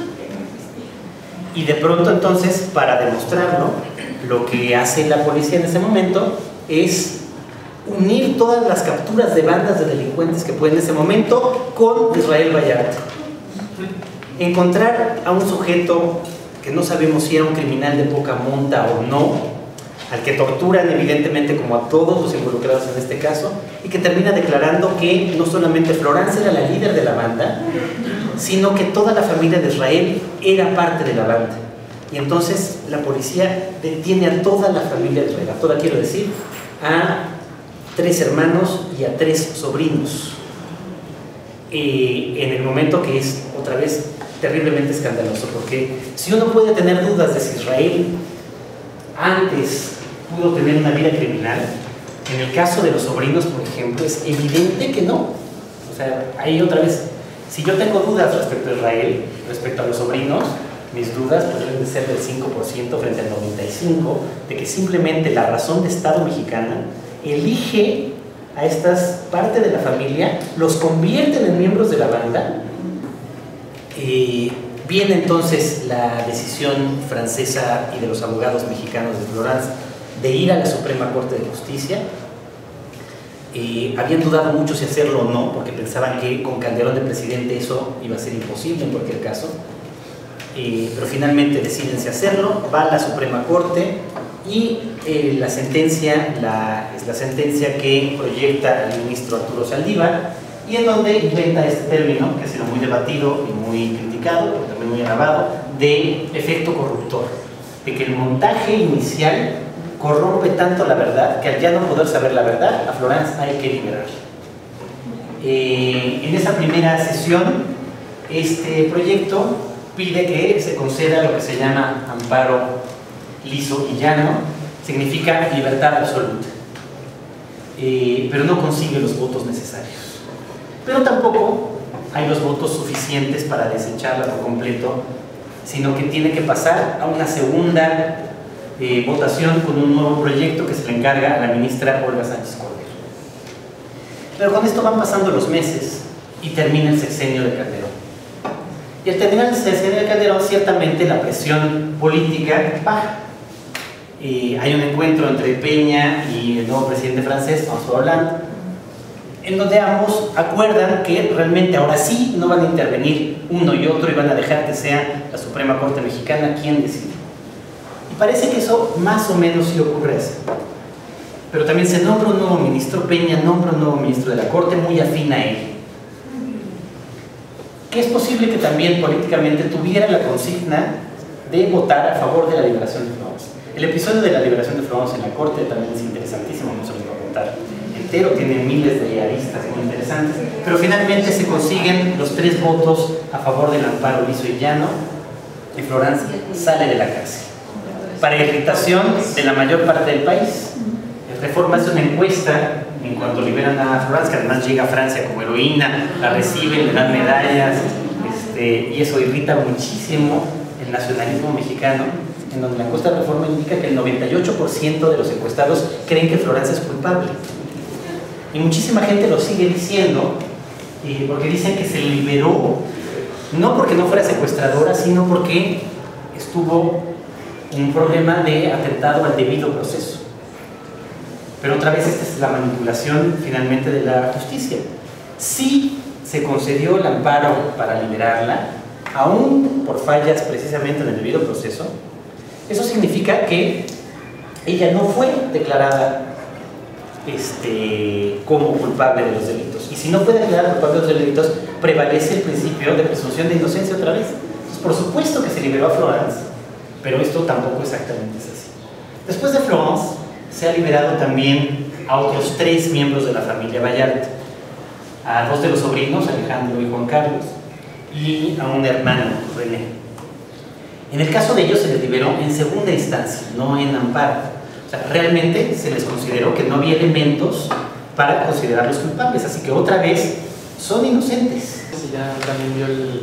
Y de pronto entonces, para demostrarlo, lo que hace la policía en ese momento es unir todas las capturas de bandas de delincuentes que pueden en ese momento con Israel Vallarta. Encontrar a un sujeto que no sabemos si era un criminal de poca monta o no, al que torturan evidentemente como a todos los involucrados en este caso, y que termina declarando que no solamente Florence era la líder de la banda, sino que toda la familia de Israel era parte de la banda. Y entonces la policía detiene a toda la familia de Israel, a toda, quiero decir, a tres hermanos y a tres sobrinos, eh, en el momento que es otra vez terriblemente escandaloso, porque si uno puede tener dudas de si Israel antes pudo tener una vida criminal, en el caso de los sobrinos, por ejemplo, es evidente que no. O sea, ahí otra vez, si yo tengo dudas respecto a Israel, respecto a los sobrinos, mis dudas pues, deben de ser del cinco por ciento frente al noventa y cinco por ciento, de que simplemente la razón de Estado mexicana elige a estas parte de la familia, los convierten en miembros de la banda. Eh, viene entonces la decisión francesa y de los abogados mexicanos de Florence de ir a la Suprema Corte de Justicia. Eh, habían dudado mucho si hacerlo o no, porque pensaban que con Calderón de presidente eso iba a ser imposible en cualquier caso. Eh, pero finalmente deciden si hacerlo, va a la Suprema Corte y eh, la sentencia la, es la sentencia que proyecta el ministro Arturo Saldívar, y en donde inventa este término que ha sido muy debatido y muy criticado, pero también muy alabado, de efecto corruptor, de que el montaje inicial corrompe tanto la verdad que al ya no poder saber la verdad, a Florence hay que liberar. Eh, en esa primera sesión, este proyecto pide que se conceda lo que se llama amparo liso y llano, significa libertad absoluta, eh, pero no consigue los votos necesarios. Pero tampoco hay los votos suficientes para desecharla por completo, sino que tiene que pasar a una segunda eh, votación con un nuevo proyecto que se le encarga a la ministra Olga Sánchez Cordero. Pero con esto van pasando los meses y termina el sexenio de Calderón. Y al terminar el sexenio de Calderón, ciertamente la presión política baja. Eh, hay un encuentro entre Peña y el nuevo presidente francés, François Hollande, en donde ambos acuerdan que realmente ahora sí no van a intervenir uno y otro y van a dejar que sea la Suprema Corte Mexicana quien decide. Y parece que eso más o menos sí ocurre así. Pero también se nombra un nuevo ministro, Peña nombra un nuevo ministro de la Corte muy afín a él, que es posible que también políticamente tuviera la consigna de votar a favor de la liberación de Florence. El episodio de la liberación de Florence en la Corte también es interesantísimo, no se los voy a contar entero, tiene miles de aristas muy interesantes, pero finalmente se consiguen los tres votos a favor del amparo liso y llano y Florence sale de la cárcel. Para irritación de la mayor parte del país, Reforma hace una encuesta en cuanto liberan a Florence, que además llega a Francia como heroína, la reciben, le dan medallas, este, y eso irrita muchísimo el nacionalismo mexicano, en donde la encuesta de Reforma indica que el noventa y ocho por ciento de los encuestados creen que Florence es culpable. Y muchísima gente lo sigue diciendo, eh, porque dicen que se liberó No porque no fuera secuestradora, sino porque estuvo un problema de atentado al debido proceso. Pero otra vez esta es la manipulación finalmente de la justicia. Sí se concedió el amparo para liberarla, aún por fallas precisamente en el debido proceso. Eso significa que ella no fue declarada este, como culpable de los delitos. Y si no fue declarada culpable de los delitos, prevalece el principio de presunción de inocencia otra vez. Entonces, por supuesto que se liberó a Florence, pero esto tampoco exactamente es así. Después de Florence, se ha liberado también a otros tres miembros de la familia Vallarta, a dos de los sobrinos, Alejandro y Juan Carlos, y a un hermano, René. En el caso de ellos se les liberó en segunda instancia, no en amparo. O sea, realmente se les consideró que no había elementos para considerarlos culpables, así que otra vez son inocentes. Si ya también vio el,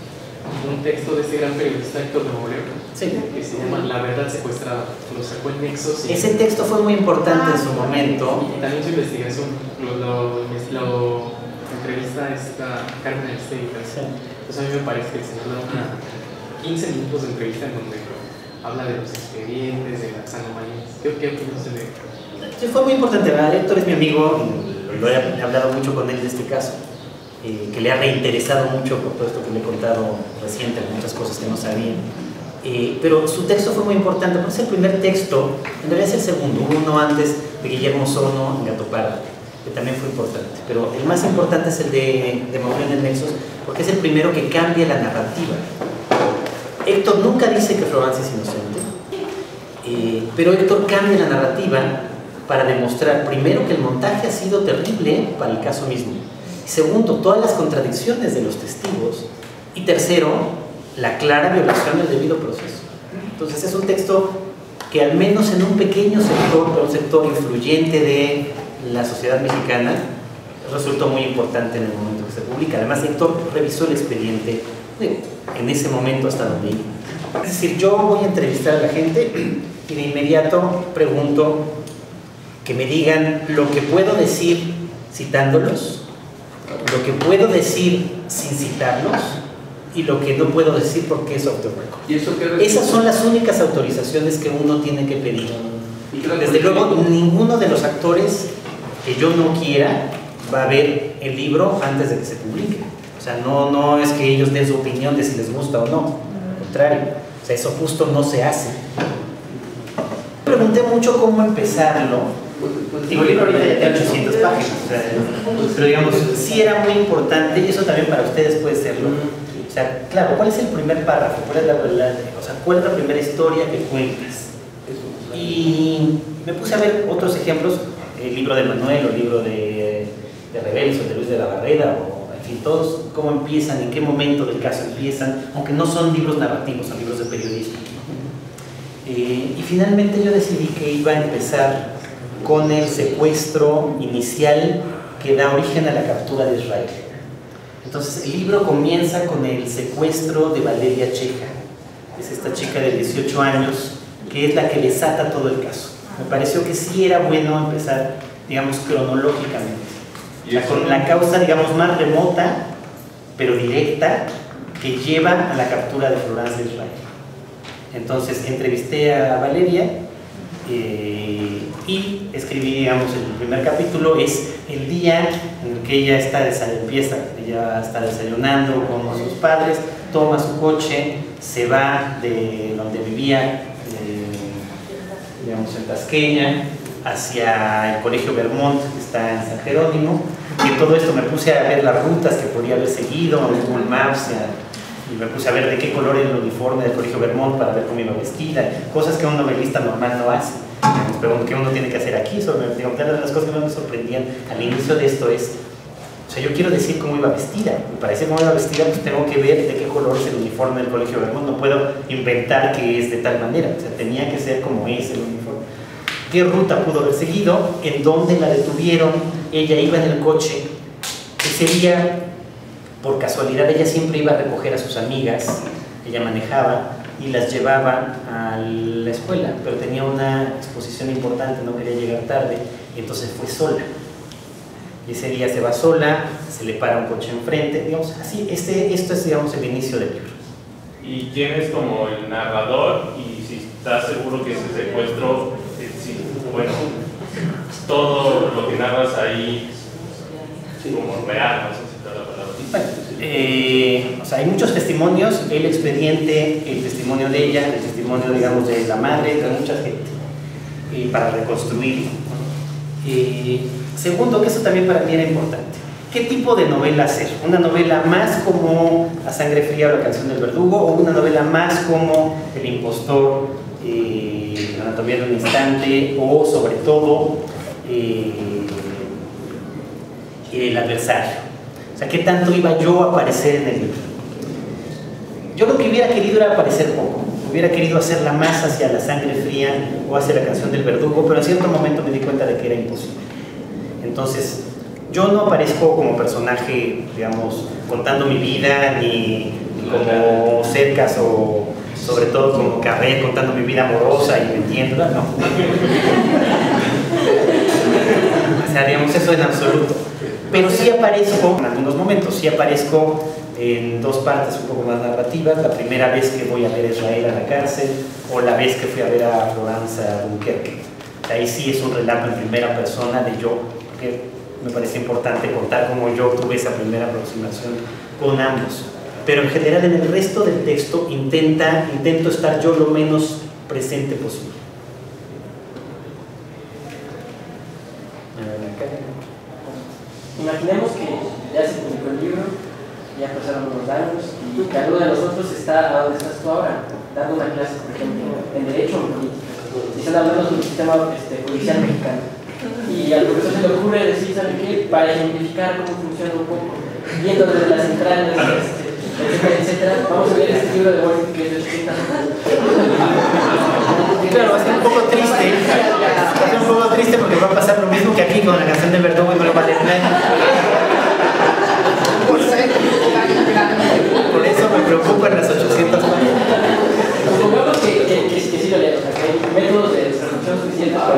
un texto de este gran periodista Héctor Moreira, sí, que se llama La verdad secuestrada, lo sacó en Nexos. Y, ese texto fue muy importante en su momento. Y también su investigación lo, lo, lo entrevista a esta Carmen Aristegui. Sí. Entonces a mí me parece que el señor da una quince minutos de entrevista en donde habla de los expedientes, de las anomalías. ¿Qué, qué opinas de esto? Sí, fue muy importante, ¿verdad? Héctor es mi amigo, lo he hablado mucho con él de este caso, eh, que le ha reinteresado mucho por todo esto que le he contado reciente, muchas cosas que no sabía. Eh, pero su texto fue muy importante, porque es el primer texto, en realidad es el segundo, hubo uno antes de Guillermo Sono en Gato Pardo, que también fue importante, pero el más importante es el de, de Mauricio en Nexos, porque es el primero que cambia la narrativa. Héctor nunca dice que Florence es inocente, eh, pero Héctor cambia la narrativa para demostrar, primero, que el montaje ha sido terrible para el caso mismo, y segundo, todas las contradicciones de los testigos, y tercero, la clara violación del debido proceso. Entonces es un texto que al menos en un pequeño sector, un sector influyente de la sociedad mexicana, resultó muy importante en el momento que se publica. Además, Héctor revisó el expediente en ese momento hasta donde iba. Es decir, yo voy a entrevistar a la gente y de inmediato pregunto que me digan lo que puedo decir citándolos, lo que puedo decir sin citarlos y lo que no puedo decir porque es off the record. ¿Y eso qué? Esas son las únicas autorizaciones que uno tiene que pedir. Desde luego, ninguno de los actores que yo no quiera va a ver el libro antes de que se publique. O sea, no, no es que ellos den su opinión de si les gusta o no, al contrario, o sea, eso justo no se hace. Pregunté mucho cómo empezarlo. Digo, el libro ahorita ya tiene ochocientas páginas, o sea, pero digamos, sí era muy importante, y eso también para ustedes puede serlo. O sea, claro, ¿cuál es el primer párrafo? ¿Cuál es la, la, o sea, ¿cuál es la primera historia que cuentas? Y me puse a ver otros ejemplos, el libro de Manuel, o el libro de, de Rebels, o de Luis de la Barrera, o en fin, todos cómo empiezan, en qué momento del caso empiezan, aunque no son libros narrativos, son libros de periodismo. Eh, y finalmente yo decidí que iba a empezar con el secuestro inicial que da origen a la captura de Israel. Entonces el libro comienza con el secuestro de Valeria Checa, es esta chica de dieciocho años, que es la que desata todo el caso. Me pareció que sí era bueno empezar, digamos, cronológicamente. La, con la causa, digamos, más remota, pero directa, que lleva a la captura de Florence de Israel. Entonces entrevisté a Valeria eh, y escribí, digamos, el primer capítulo es el día en el que ella está empieza, ella está desayunando con sus padres, toma su coche, se va de donde vivía, eh, digamos, en Tasqueña, hacia el Colegio Vermont, que está en San Jerónimo, y en todo esto me puse a ver las rutas que podía haber seguido en Google Maps, y me puse a ver de qué color era el uniforme del Colegio Vermont para ver cómo iba vestida, cosas que un novelista normal no hace, pero que uno tiene que hacer aquí. Sobre, digamos, una de las cosas que más me sorprendían al inicio de esto es, o sea, yo quiero decir cómo iba vestida, y para decir cómo iba vestida pues tengo que ver de qué color es el uniforme del Colegio Vermont, no puedo inventar que es de tal manera, o sea, tenía que ser como es el uniforme. ¿Qué ruta pudo haber seguido? ¿En dónde la detuvieron? Ella iba en el coche. Ese día, por casualidad, ella siempre iba a recoger a sus amigas, ella manejaba y las llevaba a la escuela, pero tenía una exposición importante, no quería llegar tarde, y entonces fue sola. y ese día se va sola, se le para un coche enfrente, digamos, así, este, esto es, digamos, el inicio del libro. ¿Y quién es como el narrador? Y si estás seguro que ese secuestro, eh, sí, bueno, todo lo que narras ahí como real, no sé si está la palabra. Bueno, eh, o sea, hay muchos testimonios, el expediente, el testimonio de ella, el testimonio, digamos, de la madre, de mucha gente, eh, para reconstruirlo. Eh, segundo, que eso también para mí era importante. ¿Qué tipo de novela hacer? ¿Una novela más como A Sangre Fría o La Canción del Verdugo? ¿O una novela más como El Impostor, eh, La Anatomía de un Instante? O sobre todo eh, El Adversario. O sea, ¿qué tanto iba yo a aparecer en el libro? Yo lo que hubiera querido era aparecer poco. Hubiera querido hacerla más hacia La Sangre Fría o hacia La Canción del Verdugo, pero en cierto momento me di cuenta de que era imposible. Entonces, yo no aparezco como personaje, digamos, contando mi vida, ni, ni como Cercas o sobre todo como Carré contando mi vida amorosa y mintiéndola, no. O sea, digamos, eso en absoluto. Pero sí aparezco, en algunos momentos, sí aparezco en dos partes un poco más narrativas. La primera vez que voy a ver a Israel a la cárcel, o la vez que fui a ver a Florence a Dunkerque. Ahí sí es un relato en primera persona de yo, porque me parece importante contar cómo yo tuve esa primera aproximación con ambos. Pero en general en el resto del texto intenta, intento estar yo lo menos presente posible. Imaginemos que ya se publicó el libro, ya pasaron unos años y que alguno de nosotros está a donde estás tú ahora, dando una clase, por ejemplo, en Derecho o en Política, y están hablando sobre el sistema este, judicial mexicano. Y al profesor se le ocurre decir, ¿sabe qué? Para ejemplificar cómo funciona un poco, viendo desde las entrañas, este, etcétera, etcétera, vamos a ver este libro de Borges que es de ochenta. Claro, va a ser un poco triste, va a ser un poco triste porque va a pasar lo mismo que aquí con La Canción del Verdugo y no lo va a leer nadie. Por eso me preocupan las ochocientas páginas. Supongamos que, que, que, que sí lo leo, o sea, que hay métodos de traducción suficientes para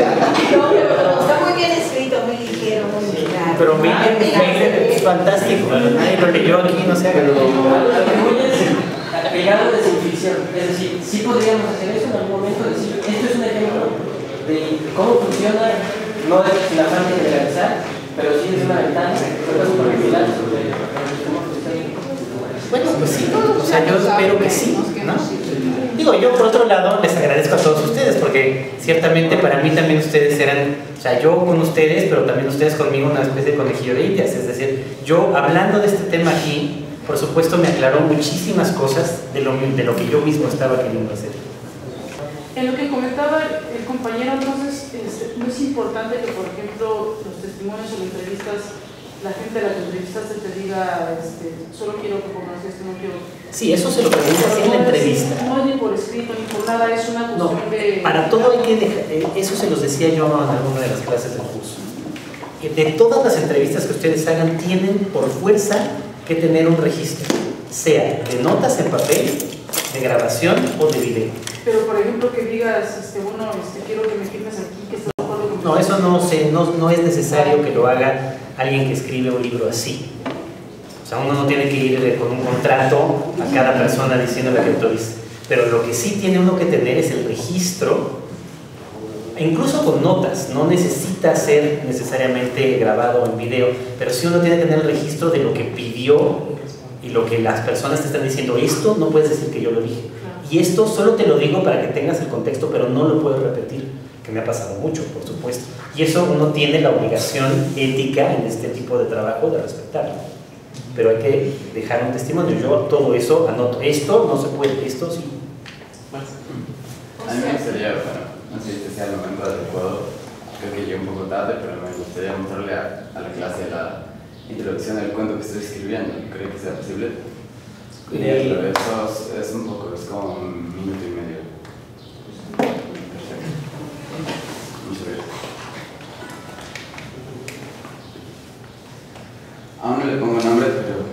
Está muy bien escrito, muy ligero, muy claro. Pero Miller, Miller es fantástico, nadie lo leyó aquí, no sé. Pero lo que voy es agregado de ficción, es decir, sí podríamos hacer eso en algún momento, decir, esto es un ejemplo de cómo funciona, no es sin afán de generalizar, pero sí es una ventana, pero es un particular sobre cómo funciona. Bueno, pues sí, o sea, yo espero que sí, ¿no? Digo, yo por otro lado les agradezco a todos ustedes porque ciertamente para mí también ustedes eran, o sea, yo con ustedes, pero también ustedes conmigo una especie de conejillo de indias, es decir, yo hablando de este tema aquí, por supuesto me aclaró muchísimas cosas de lo, de lo que yo mismo estaba queriendo hacer. En lo que comentaba el compañero, entonces, es, no es importante que, por ejemplo, los testimonios o las entrevistas, la gente a la que entrevistaste te diga, este, solo quiero que pongas esto, no quiero... Sí, eso se lo pregunto así en la entrevista. No es ni por escrito ni por nada, es una cuestión no, de... Para todo hay que dejar, eso se los decía yo en alguna de las clases del curso. De todas las entrevistas que ustedes hagan, tienen por fuerza que tener un registro, sea de notas en papel, de grabación o de video. Pero por ejemplo que digas, este, bueno, este, quiero que me firmes aquí, que estás de acuerdo con... No, eso no, se, no, no es necesario que lo haga alguien que escribe un libro así. O sea, uno no tiene que ir con un contrato a cada persona diciéndole que autorice. Pero lo que sí tiene uno que tener es el registro, incluso con notas, no necesita ser necesariamente grabado en video, pero sí uno tiene que tener el registro de lo que pidió y lo que las personas te están diciendo. Esto no puedes decir que yo lo dije. Y esto solo te lo digo para que tengas el contexto, pero no lo puedo repetir, que me ha pasado mucho, por supuesto. Y eso uno tiene la obligación ética en este tipo de trabajo de respetarlo. Pero hay que dejar un testimonio. Yo todo eso anoto. Esto no se puede, esto sí. A mí me gustaría, bueno, no sé si este sea el momento adecuado, creo que llegué un poco tarde, pero me gustaría mostrarle a, a la clase la introducción del cuento que estoy escribiendo. ¿Cree que sea posible? Leerlo, eso es, es un poco, es como un minuto y medio. Perfecto. Muchas gracias. Aún no le pongo nombre, pero...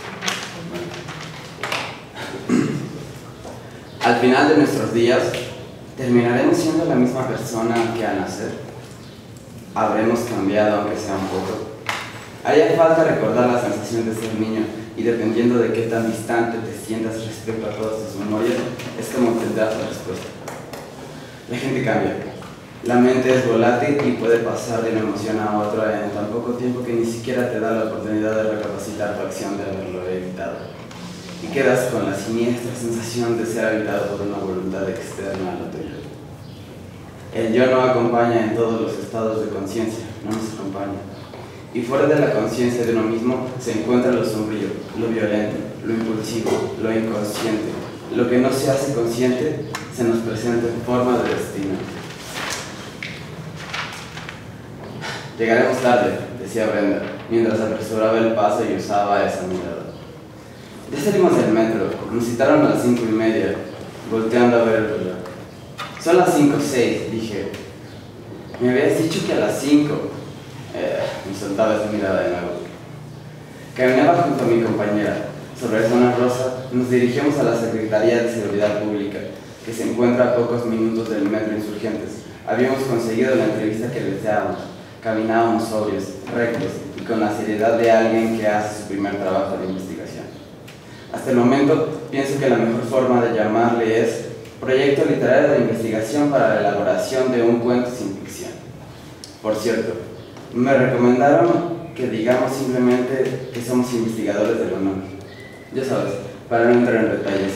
Bueno. Al final de nuestros días, ¿terminaremos siendo la misma persona que al nacer? ¿Habremos cambiado aunque sea un poco? Haría falta recordar la sensación de ser niño y dependiendo de qué tan distante te sientas respecto a todas tus memorias, es como tendrás la respuesta. La gente cambia. La mente es volátil y puede pasar de una emoción a otra en tan poco tiempo que ni siquiera te da la oportunidad de recapacitar tu acción de haberlo evitado. Y quedas con la siniestra sensación de ser habitado por una voluntad externa a la tuya. El yo no acompaña en todos los estados de conciencia, no nos acompaña. Y fuera de la conciencia de uno mismo se encuentra lo sombrío, lo violento, lo impulsivo, lo inconsciente. Lo que no se hace consciente se nos presenta en forma de destino. Llegaremos tarde, decía Brenda, mientras apresuraba el paso y usaba esa mirada. Ya salimos del metro, nos citaron a las cinco y media, volteando a ver el reloj. Son las cinco seis, dije. Me habías dicho que a las cinco. Eh, me soltaba esa mirada de nuevo. Caminaba junto a mi compañera. Sobre zona rosa, nos dirigimos a la Secretaría de Seguridad Pública, que se encuentra a pocos minutos del metro Insurgentes. Habíamos conseguido la entrevista que deseábamos. Caminábamos sobrios, rectos y con la seriedad de alguien que hace su primer trabajo de investigación. Hasta el momento, pienso que la mejor forma de llamarle es Proyecto Literario de Investigación para la elaboración de un cuento sin ficción. Por cierto, me recomendaron que digamos simplemente que somos investigadores del honor. Ya sabes, para no entrar en detalles.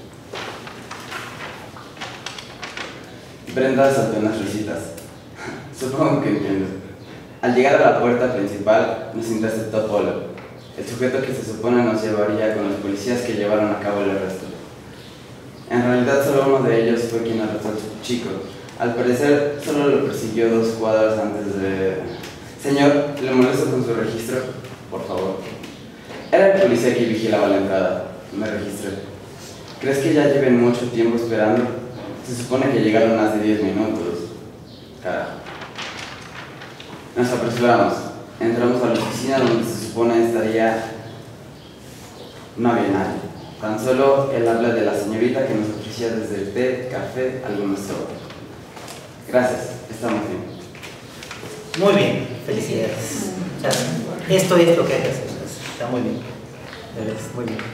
Brenda soltó unas risitas. Supongo que entiendes. Al llegar a la puerta principal, nos interceptó Polo, el sujeto que se supone nos llevaría con los policías que llevaron a cabo el arresto. En realidad, solo uno de ellos fue quien arrestó al chico. Al parecer, solo lo persiguió dos cuadras antes de... Señor, ¿le molesto con su registro? Por favor. Era el policía que vigilaba la entrada. Me registré. ¿Crees que ya lleven mucho tiempo esperando? Se supone que llegaron hace diez minutos. Carajo. Nos apresuramos. Entramos a la oficina donde se supone estaría... No había nadie. Tan solo el habla de la señorita que nos ofrecía desde el té, café, algunos sobres. Gracias. Estamos bien. Muy bien. Felicidades. O sea, esto es lo que hay que hacer. Está muy bien. Muy bien.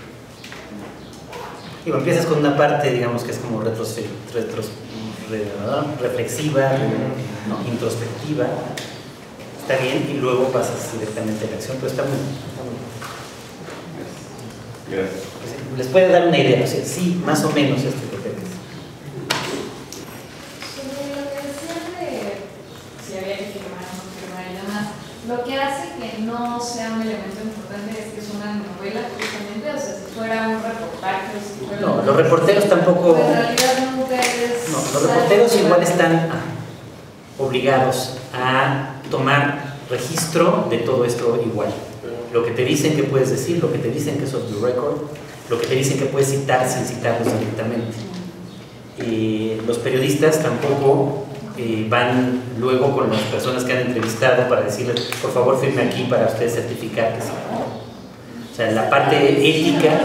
Y bueno, empiezas con una parte, digamos, que es como retros, retros, re, reflexiva, no, introspectiva. Está bien, y luego pasas directamente a la acción, pero está muy bien. Está muy bien. Gracias. Les puede dar una idea, o sea, sí, más o menos esto es lo que es. Sobre lo que decían de si había que firmar o no firmar y demás, lo que hace que no sea un elemento importante es que es una novela, justamente, o sea, si fuera un reportaje, si fuera No, los reporteros tampoco... En realidad nunca es... No, los reporteros igual están obligados a tomar registro de todo esto igual. Lo que te dicen que puedes decir, lo que te dicen que es off the record, lo que te dicen que puedes citar sin citarlos directamente. Eh, los periodistas tampoco eh, van luego con las personas que han entrevistado para decirles, por favor firme aquí para usted certificar que sí. O sea, la parte ética...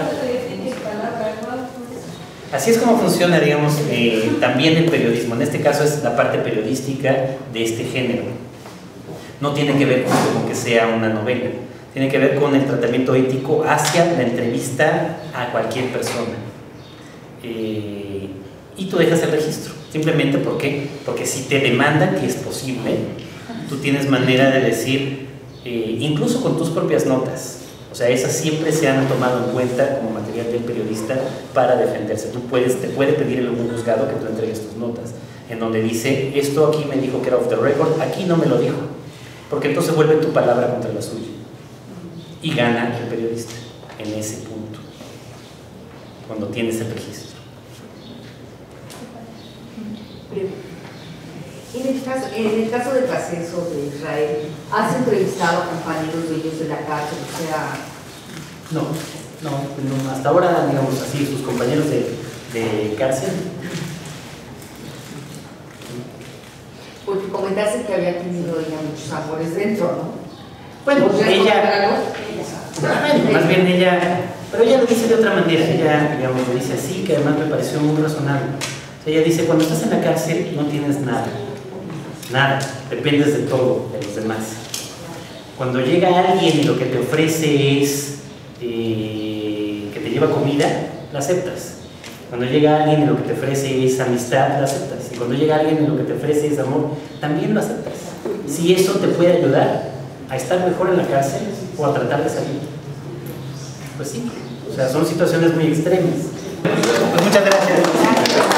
Así es como funciona, digamos, eh, también el periodismo. En este caso es la parte periodística de este género. No tiene que ver con que sea una novela. Tiene que ver con el tratamiento ético hacia la entrevista a cualquier persona. Eh, y tú dejas el registro. Simplemente porque, porque si te demandan que es posible, tú tienes manera de decir, eh, incluso con tus propias notas. O sea, esas siempre se han tomado en cuenta como material del periodista para defenderse. Tú puedes, te puede pedir en algún juzgado que tú entregues tus notas, en donde dice, esto aquí me dijo que era off the record, aquí no me lo dijo. Porque entonces vuelve tu palabra contra la suya. Y gana el periodista en ese punto, cuando tienes el registro. En el caso, en el caso del ascenso de Israel, ¿has entrevistado a compañeros de ellos de la cárcel? O sea... No, no, no, hasta ahora, digamos así, sus compañeros de, de cárcel. Porque comentaste que había tenido ella muchos amores dentro, ¿no? Bueno, ella... Bueno, más bien ella... Pero ella lo dice de otra manera. Ella, digamos, lo dice así, que además me pareció muy razonable. O sea, ella dice, cuando estás en la cárcel no tienes nada. Nada. Dependes de todo, de los demás. Cuando llega alguien y lo que te ofrece es eh, que te lleva comida, la aceptas. Cuando llega alguien y lo que te ofrece es amistad, la aceptas. Y cuando llega alguien y lo que te ofrece es amor, también lo aceptas. Si eso te puede ayudar a estar mejor en la cárcel o a tratar de salir. Pues sí, o sea, son situaciones muy extremas. Pues muchas gracias.